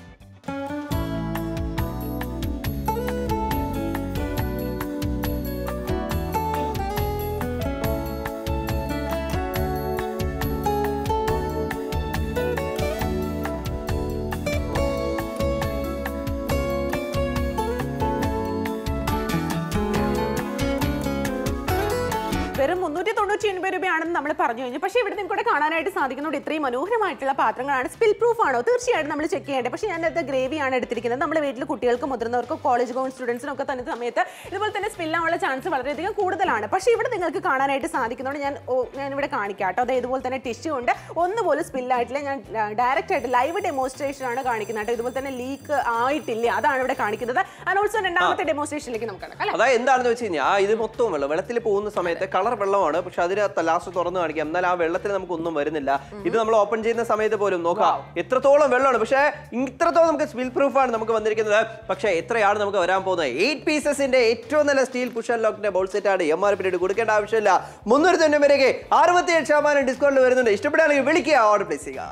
[SPEAKER 2] വെറും മുന്നൂറ്റി തൊണ്ണൂറ്റി ഒൻപത് രൂപയാണെന്ന് നമ്മൾ പറഞ്ഞു കഴിഞ്ഞു. പക്ഷേ ഇവിടെ നിങ്ങൾക്ക് കാണാനായിട്ട് സാധിക്കുന്നുണ്ട് ഇത്രയും മനോഹരമായിട്ടുള്ള പാത്രങ്ങളാണ്. സ്പിൽ പ്രൂഫ് ആണോ? തീർച്ചയായിട്ടും നമ്മൾ ചെക്ക് ചെയ്യേണ്ടത്. പക്ഷേ ഞാനത് ഗ്രേവിയാണ് എടുത്തിരിക്കുന്നത്. നമ്മുടെ വീട്ടിൽ കുട്ടികൾക്ക്, മുതിർന്നവർക്കും, കോളേജ് ഗോയിങ് സ്റ്റുഡൻസിനും ഒക്കെ തന്നെ സമയത്ത് ഇതുപോലെ തന്നെ സ്പില്ലാനുള്ള ചാൻസ് വളരെയധികം കൂടുതലാണ്. പക്ഷേ ഇവിടെ നിങ്ങൾക്ക് കാണാനായിട്ട് സാധിക്കുന്നുണ്ട്. ഞാൻ ഞാനിവിടെ കാണിക്കാം കേട്ടോ. അതായത് ഇതുപോലെ തന്നെ ടിഷ്യൂ ഉണ്ട്, ഒന്നുപോലും സ്പില്ലായിട്ടില്ല. ഞാൻ ഡയറക്റ്റ് ആയിട്ട് ലൈവ് ഡെമോൺസ്ട്രേഷൻ ആണ് കാണിക്കുന്നത് കേട്ടോ. ഇതുപോലെ തന്നെ ലീക്ക് ആയിട്ടില്ല, അതാണ് ഇവിടെ കാണിക്കുന്നത്. ആൻഡ് ഓൾസോ രണ്ടാമത്തെ ഡെമോൺസ്ട്രേഷനിലേക്ക് നമുക്ക് കടക്കാം.
[SPEAKER 1] അതായത് എന്താണെന്ന് വെച്ച് കഴിഞ്ഞാൽ ഇത് മൊത്തവും വെള്ളം വെള്ളത്തിൽ പോകുന്ന സമയത്ത് കളർ വെള്ളമാണ്. പക്ഷെ അതിന് ലാസ്റ്റ് തുറന്ന് കാണിക്കാം. എന്നാൽ ആ വെള്ളത്തിൽ നമുക്ക് ഒന്നും വരുന്നില്ല. ഇത് നമ്മൾ ഓപ്പൺ ചെയ്യുന്ന സമയത്ത് പോലും നോക്കാം എത്രത്തോളം വെള്ളമാണ്. പക്ഷേ ഇത്രത്തോളം നമുക്ക് സ്പിൽ പ്രൂഫ് ആണ് നമുക്ക് വന്നിരിക്കുന്നത്. പക്ഷേ എത്രയാണ് നമുക്ക് വരാൻ പോകുന്നത്? എയ്റ്റ് പീസസിന്റെ ഏറ്റവും നല്ല സ്റ്റീൽ പുഷ് ആൻഡ് ലോക്കിന്റെ ബോൾ സെറ്റ് ആണ്. എം ആർ പി കൊടുക്കേണ്ട ആവശ്യമില്ല. മുന്നൂറ്റി തൊണ്ണൂറ് വരെയൊക്കെ അറുപത്തിയേഴ് ശതമാനം ഡിസ്കൗണ്ട് വരുന്നുണ്ട്. ഇഷ്ടപ്പെടുകയാണെങ്കിൽ വിളിക്കുക, ഓർഡർ പ്ലേസ് ചെയ്യുക.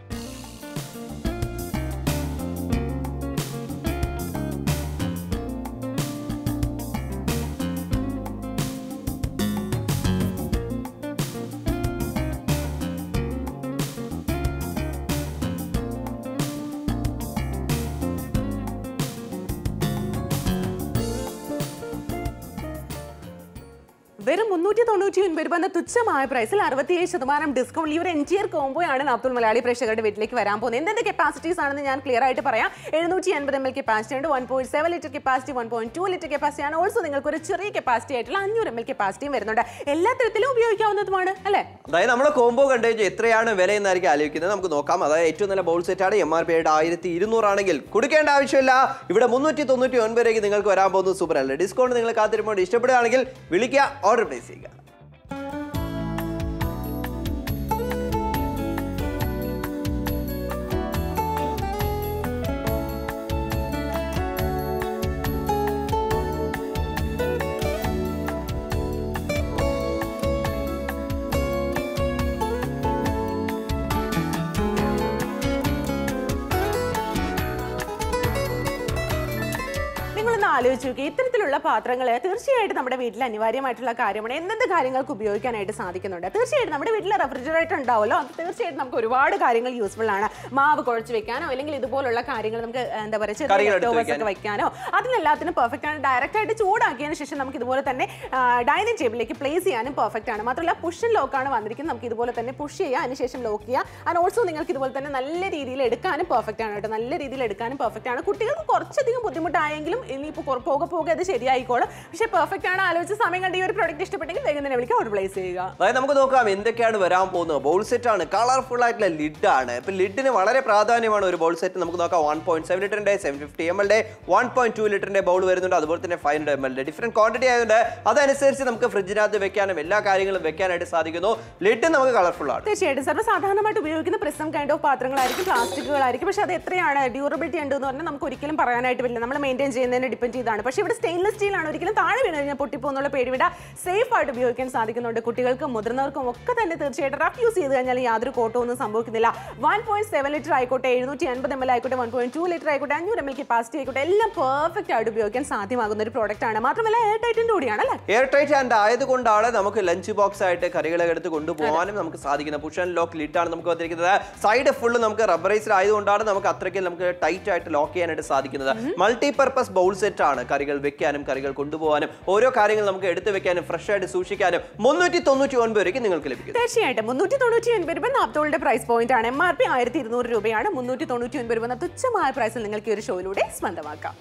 [SPEAKER 2] വെറും മുന്നൂറ്റി തൊണ്ണൂറ്റി ഒൻപത് രൂപ എന്ന തുച്ഛമായ പ്രൈസിൽ അറുപത്തിയേഴ് ശതമാനം ഡിസ്കൗണ്ട്. ഈ ഒരു എൻറ്റിയർ കോംബോയാണ് നാപ്തുൽ മലയാളി പ്രേക്ഷകരുടെ വീട്ടിലേക്ക് വരാൻ പോകുന്നത്. എന്തെന്റെ കപ്പാസിറ്റീസ് ആണെന്ന് ഞാൻ ക്ലിയർ ആയിട്ട് പറയാം. എഴുന്നൂറ്റി എൺപത് എം എൽ കപ്പാസിറ്റി ഉണ്ട്, one point seven litre capacity, one point two litre capacity ആണ്. ഓൾസോ നിങ്ങൾക്ക് ഒരു ചെറിയ കപ്പാസിറ്റി ആയിട്ടുള്ള അഞ്ഞൂറ് എം എൽ കപ്പാസിറ്റിയും വരുന്നുണ്ട്. എല്ലാ തരത്തിലും ഉപയോഗിക്കാവുന്നതുമാണ് അല്ലേ?
[SPEAKER 1] അതായത് നമ്മുടെ കോംബോ കണ്ടു കഴിഞ്ഞാൽ എത്രയാണ് വില എന്നായിരിക്കും ആലോചിക്കുന്നത്. നമുക്ക് നോക്കാം. അതായത് ഏറ്റവും നല്ല ബോൾ സെറ്റ് ആണ്. എം ആർ പി ആയിട്ട് ആയിരത്തി ഇരുന്നൂറാണെങ്കിൽ കൊടുക്കേണ്ട ആവശ്യമില്ല. ഇവിടെ മുന്നൂറ്റി തൊണ്ണൂറ്റി ഒൻപതിലേക്ക് നിങ്ങൾക്ക് വരാൻ പോകുന്നത് സൂപ്പർ അല്ലേ. ഡിസ്കൗണ്ട് നിങ്ങൾ കാത്തിരിപ്പോൾ ഇഷ്ടപ്പെടുകയാണെങ്കിൽ വിളിക്കുക, ഓർഡർ പ്ലേസ് ചെയ്യുക.
[SPEAKER 2] ആലോചിച്ച് നോക്കി. ഇത്തരത്തിലുള്ള പാത്രങ്ങൾ തീർച്ചയായിട്ടും നമ്മുടെ വീട്ടിൽ അനിവാര്യമായിട്ടുള്ള കാര്യമാണ്. എന്തെന്ത് കാര്യങ്ങൾക്ക് ഉപയോഗിക്കാനായിട്ട് സാധിക്കുന്നുണ്ട്. തീർച്ചയായിട്ടും നമ്മുടെ വീട്ടിൽ റെഫ്രിജറേറ്റർ ഉണ്ടാവുമല്ലോ, അത് തീർച്ചയായിട്ടും നമുക്ക് ഒരുപാട് കാര്യങ്ങൾ യൂസ്ഫുൾ ആണ്. മാവ് കുഴച്ച് വെക്കാനോ അല്ലെങ്കിൽ ഇതുപോലുള്ള കാര്യങ്ങൾ നമുക്ക് എന്താ പറയുക ചെറിയ സ്റ്റോവ്സ് ഒക്കെ വെക്കാനോ അതിനെല്ലാത്തിനും പെർഫെക്റ്റ് ആണ്. ഡയറക്റ്റ് ആയിട്ട് ചൂടാക്കിയതിന് ശേഷം നമുക്ക് ഇതുപോലെ തന്നെ ഡൈനിങ് ടേബിളിലേക്ക് പ്ലേസ് ചെയ്യാനും പെർഫെക്റ്റ് ആണ്. മാത്രമല്ല പുഷ് ആൻഡ് ലോക്കാണ് വന്നിരിക്കുന്നത്. നമുക്ക് ഇതുപോലെ തന്നെ പുഷ് ചെയ്യുക, അതിനുശേഷം ലോക്ക് ചെയ്യുക. ആൻഡ് ഓൾസോ നിങ്ങൾക്ക് ഇതുപോലെ തന്നെ നല്ല രീതിയിൽ എടുക്കാനും പെർഫെക്റ്റ് ആണ് കേട്ടോ. നല്ല രീതിയിൽ എടുക്കാനും പെർഫെക്റ്റ് ആണ്. കുട്ടികൾക്ക് കുറച്ചധികം ബുദ്ധിമുട്ടായെങ്കിലും ഇനിയിപ്പോൾ പോകെ പോകെ അത് ശരിയായിക്കോളും. പക്ഷേ പെർഫെക്റ്റ് ആണ്. ആലോചിച്ച് സമയം കണ്ട് ഈ ഒരു പ്രോഡക്റ്റ് ഇഷ്ടപ്പെട്ടെങ്കിൽ വേഗം തന്നെ വിളിക്കുക, ഓർഡർ പ്ലേസ് ചെയ്യുക.
[SPEAKER 1] അതായത് നമുക്ക് നോക്കാം എന്തൊക്കെയാണ് വരാൻ പോകുന്നത്. ബോൾ സെറ്റ് ആണ്, കളർഫുൾ ആയിട്ടുള്ള ലിഡ് ആണ്. ഇപ്പൊ ലിഡിന് വളരെ പ്രാധാന്യമാണ് ഒരു ബോൾ സെറ്റ്. നമുക്ക് നോക്കാം. വൺ പോയിന്റ് സെവൻ ലിറ്ററിന്റെ seven fifty M L one point two ലിറ്ററിന്റെ ബൗൾ വരുന്നുണ്ട്. അതുപോലെ തന്നെ five hundred M L different quantity ആയതുകൊണ്ട് അതനുസരിച്ച് നമുക്ക് ഫ്രിഡ്ജിനകത്ത് വെക്കാനും എല്ലാ കാര്യങ്ങളും വെക്കാനായിട്ട് സാധിക്കുന്നു. ലിഡ് നമുക്ക് കളർഫുൾ ആണ്.
[SPEAKER 2] തീർച്ചയായിട്ടും സർവ്വസാധാരണമായിട്ട് ഉപയോഗിക്കുന്ന പ്രിസം കൈൻഡ് ഓഫ് പാത്രങ്ങളായിരിക്കും, പ്ലാസ്റ്റിക്കുകളായിരിക്കും. പക്ഷേ അത് എത്രയാണ് ഡ്യൂറബിലിറ്റി ഉണ്ട് എന്ന് പറഞ്ഞാൽ നമുക്ക് ഒരിക്കലും പറയാനായിട്ട് പറ്റില്ല. നമ്മൾ മെയിൻറ്റെയിൻ ചെയ്യുന്നതിന് ഡിപ്പെൻഡ് ചെയ്താണ്. പക്ഷേ ഇവിടെ സ്റ്റെയിൻലെസ് സ്റ്റീൽ ആണ്. ഒരിക്കലും താഴെ വീണ് കഴിഞ്ഞാൽ പൊട്ടിപ്പോന്നുള്ള പേടിവിട സേഫ് ആയിട്ട് ഉപയോഗിക്കാൻ സാധിക്കുന്നുണ്ട്. കുട്ടികൾക്കും മുതിർന്നവർക്കും ഒക്കെ തന്നെ തീർച്ചയായിട്ടും റഫ് യൂസ് ചെയ്ത് കഴിഞ്ഞാൽ യാതൊരു കോട്ടവും ഒന്നും സംഭവിക്കുന്നില്ല. വൺ പോയിന്റ് സെവൻ ലിറ്റർ ആയിക്കോട്ടെ, എഴുന്നൂറ്റി അൻപത് എം എൽ ആയിക്കോട്ടെ, വൺ പോയിന്റ് ടു ലിറ്റർ ആയിക്കോട്ടെ, അഞ്ഞൂറ് എം എൽ കപ്പാസിറ്റി ആയിക്കോട്ടെ, എല്ലാം പെർഫെക്റ്റ് ആയിട്ട് ഉപയോഗിക്കാൻ സാധ്യമാകുന്ന ഒരു പ്രോഡക്റ്റ് ആണ്. മാത്രമല്ല എയർ ടൈറ്റിന്റെ കൂടിയാണ് അല്ലേ.
[SPEAKER 1] എയർ ടൈറ്റ് ആൻഡ് ആയതുകൊണ്ടാണ് നമുക്ക് ലഞ്ച് ബോക്സ് ആയിട്ട് കറികളെ എടുത്ത് കൊണ്ടുപോകാനും നമുക്ക് സാധിക്കുന്നത്. പുഷ് ആൻഡ് ലോക്ക് ലിഡ് ആണ് നമുക്ക് വന്നിരിക്കുന്നത്. സൈഡ് ഫുള്ള് നമുക്ക് റബ്ബറൈസ്ഡ് ആയതുകൊണ്ടാണ് നമുക്ക് അത്രയ്ക്ക് നമുക്ക് ടൈറ്റ് ആയിട്ട് ലോക്ക് ചെയ്യാനായിട്ട് സാധിക്കുന്നത്. മൾട്ടി പർപ്പസ് ബൗൾ സെറ്റ് ആണ്. കറികൾ വെക്കാനും കറികൾ കൊണ്ടുപോകാനും ഓരോ കാര്യങ്ങൾ നമുക്ക് എടുത്തു വെക്കാനും ഫ്രഷ് ആയിട്ട് സൂക്ഷിക്കാനും മുന്നൂറ്റി തൊണ്ണൂറ്റി ഒൻപത് രൂപയ്ക്ക് നിങ്ങൾക്ക് ലഭിക്കും.
[SPEAKER 2] തീർച്ചയായിട്ടും മുന്നൂറ്റി തൊണ്ണൂറ്റി ഒൻപത് രൂപ നാപ്തോളിന്റെ പ്രൈസ് പോയിന്റ് ആണ്. എം ആർ പി ആയിരത്തി ഇരുന്നൂറ് രൂപയാണ്. മുന്നൂറ്റി തൊണ്ണൂറ്റി ഒൻപത് രൂപ എന്ന തുച്ഛമായ പ്രൈസിൽ നിങ്ങൾക്ക് ഈ ഒരു ഷോയിലൂടെ സ്വന്തമാക്കാം.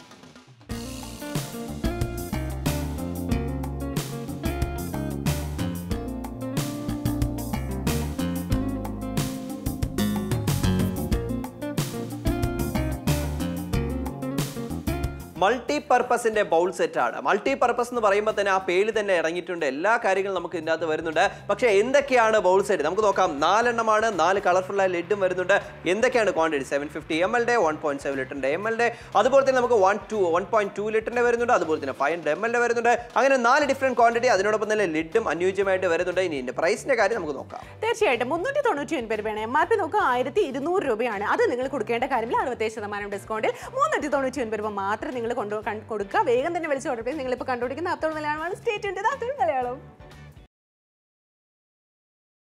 [SPEAKER 1] മൾട്ടി പർപ്പസിന്റെ ബൗൾ സെറ്റ് ആണ്. മൾട്ടി പർപ്പസ് എന്ന് പറയുമ്പോൾ തന്നെ ആ പേര് തന്നെ ഇറങ്ങിയിട്ടുണ്ട്, എല്ലാ കാര്യങ്ങളും നമുക്ക് ഇതിനകത്ത് വരുന്നുണ്ട്. പക്ഷേ എന്തൊക്കെയാണ് ബൗൾ സെറ്റ് നമുക്ക് നോക്കാം. നാലെണ്ണമാണ്, നാല് കളർഫുൾ ആയ ലിഡും വരുന്നുണ്ട്. എന്തൊക്കെയാണ് quantity? Seven fifty M L ഡെ, വൺ പോയിന്റ് സെവൻ ലിറ്ററിന്റെ എം എൽ ഡെ, അതുപോലെ തന്നെ നമുക്ക് one two one point two ലിറ്ററിന്റെ വരുന്നുണ്ട്, അതുപോലെ തന്നെ ഫൈവ് ഹൺഡ്രഡ് എം എൽ ഡെ വരുന്നുണ്ട്. അങ്ങനെ നാല് ഡിഫറെന്റ് ക്വാണ്ടിറ്റി, അതിനോടൊപ്പം തന്നെ ലിഡും അനുയോജ്യമായിട്ട് വരുന്നുണ്ട്. ഇനി ഇതിന്റെ പ്രൈസിന്റെ കാര്യം നമുക്ക് നോക്കാം.
[SPEAKER 2] തീർച്ചയായിട്ടും മുന്നൂറ്റി തൊണ്ണൂറ്റി ഒൻപത് രൂപയാണ്. എം ആർ പി നോക്കുക ആയിരത്തി ഇരുന്നൂറ് രൂപയാണ്. അത് നിങ്ങൾ കൊടുക്കേണ്ട കാര്യമില്ല. അറുപത്തേഴ് ശതമാനം ഡിസ്കൗണ്ടിൽ മുന്നൂറ്റി തൊണ്ണൂറ്റി ഒൻപത് രൂപ മാത്രം നിങ്ങൾ കൊണ്ടു കൊടുക്കുക. വേഗം തന്നെ വിളിച്ച് ഓർഡർ ചെയ്ത് നിങ്ങളിപ്പോൾ കണ്ടുപിടിക്കുന്ന അത്തോളം മലയാളമാണ്. സ്റ്റേ ട്യൂൺഡ് വിത്ത് അത്തോളം മലയാളം.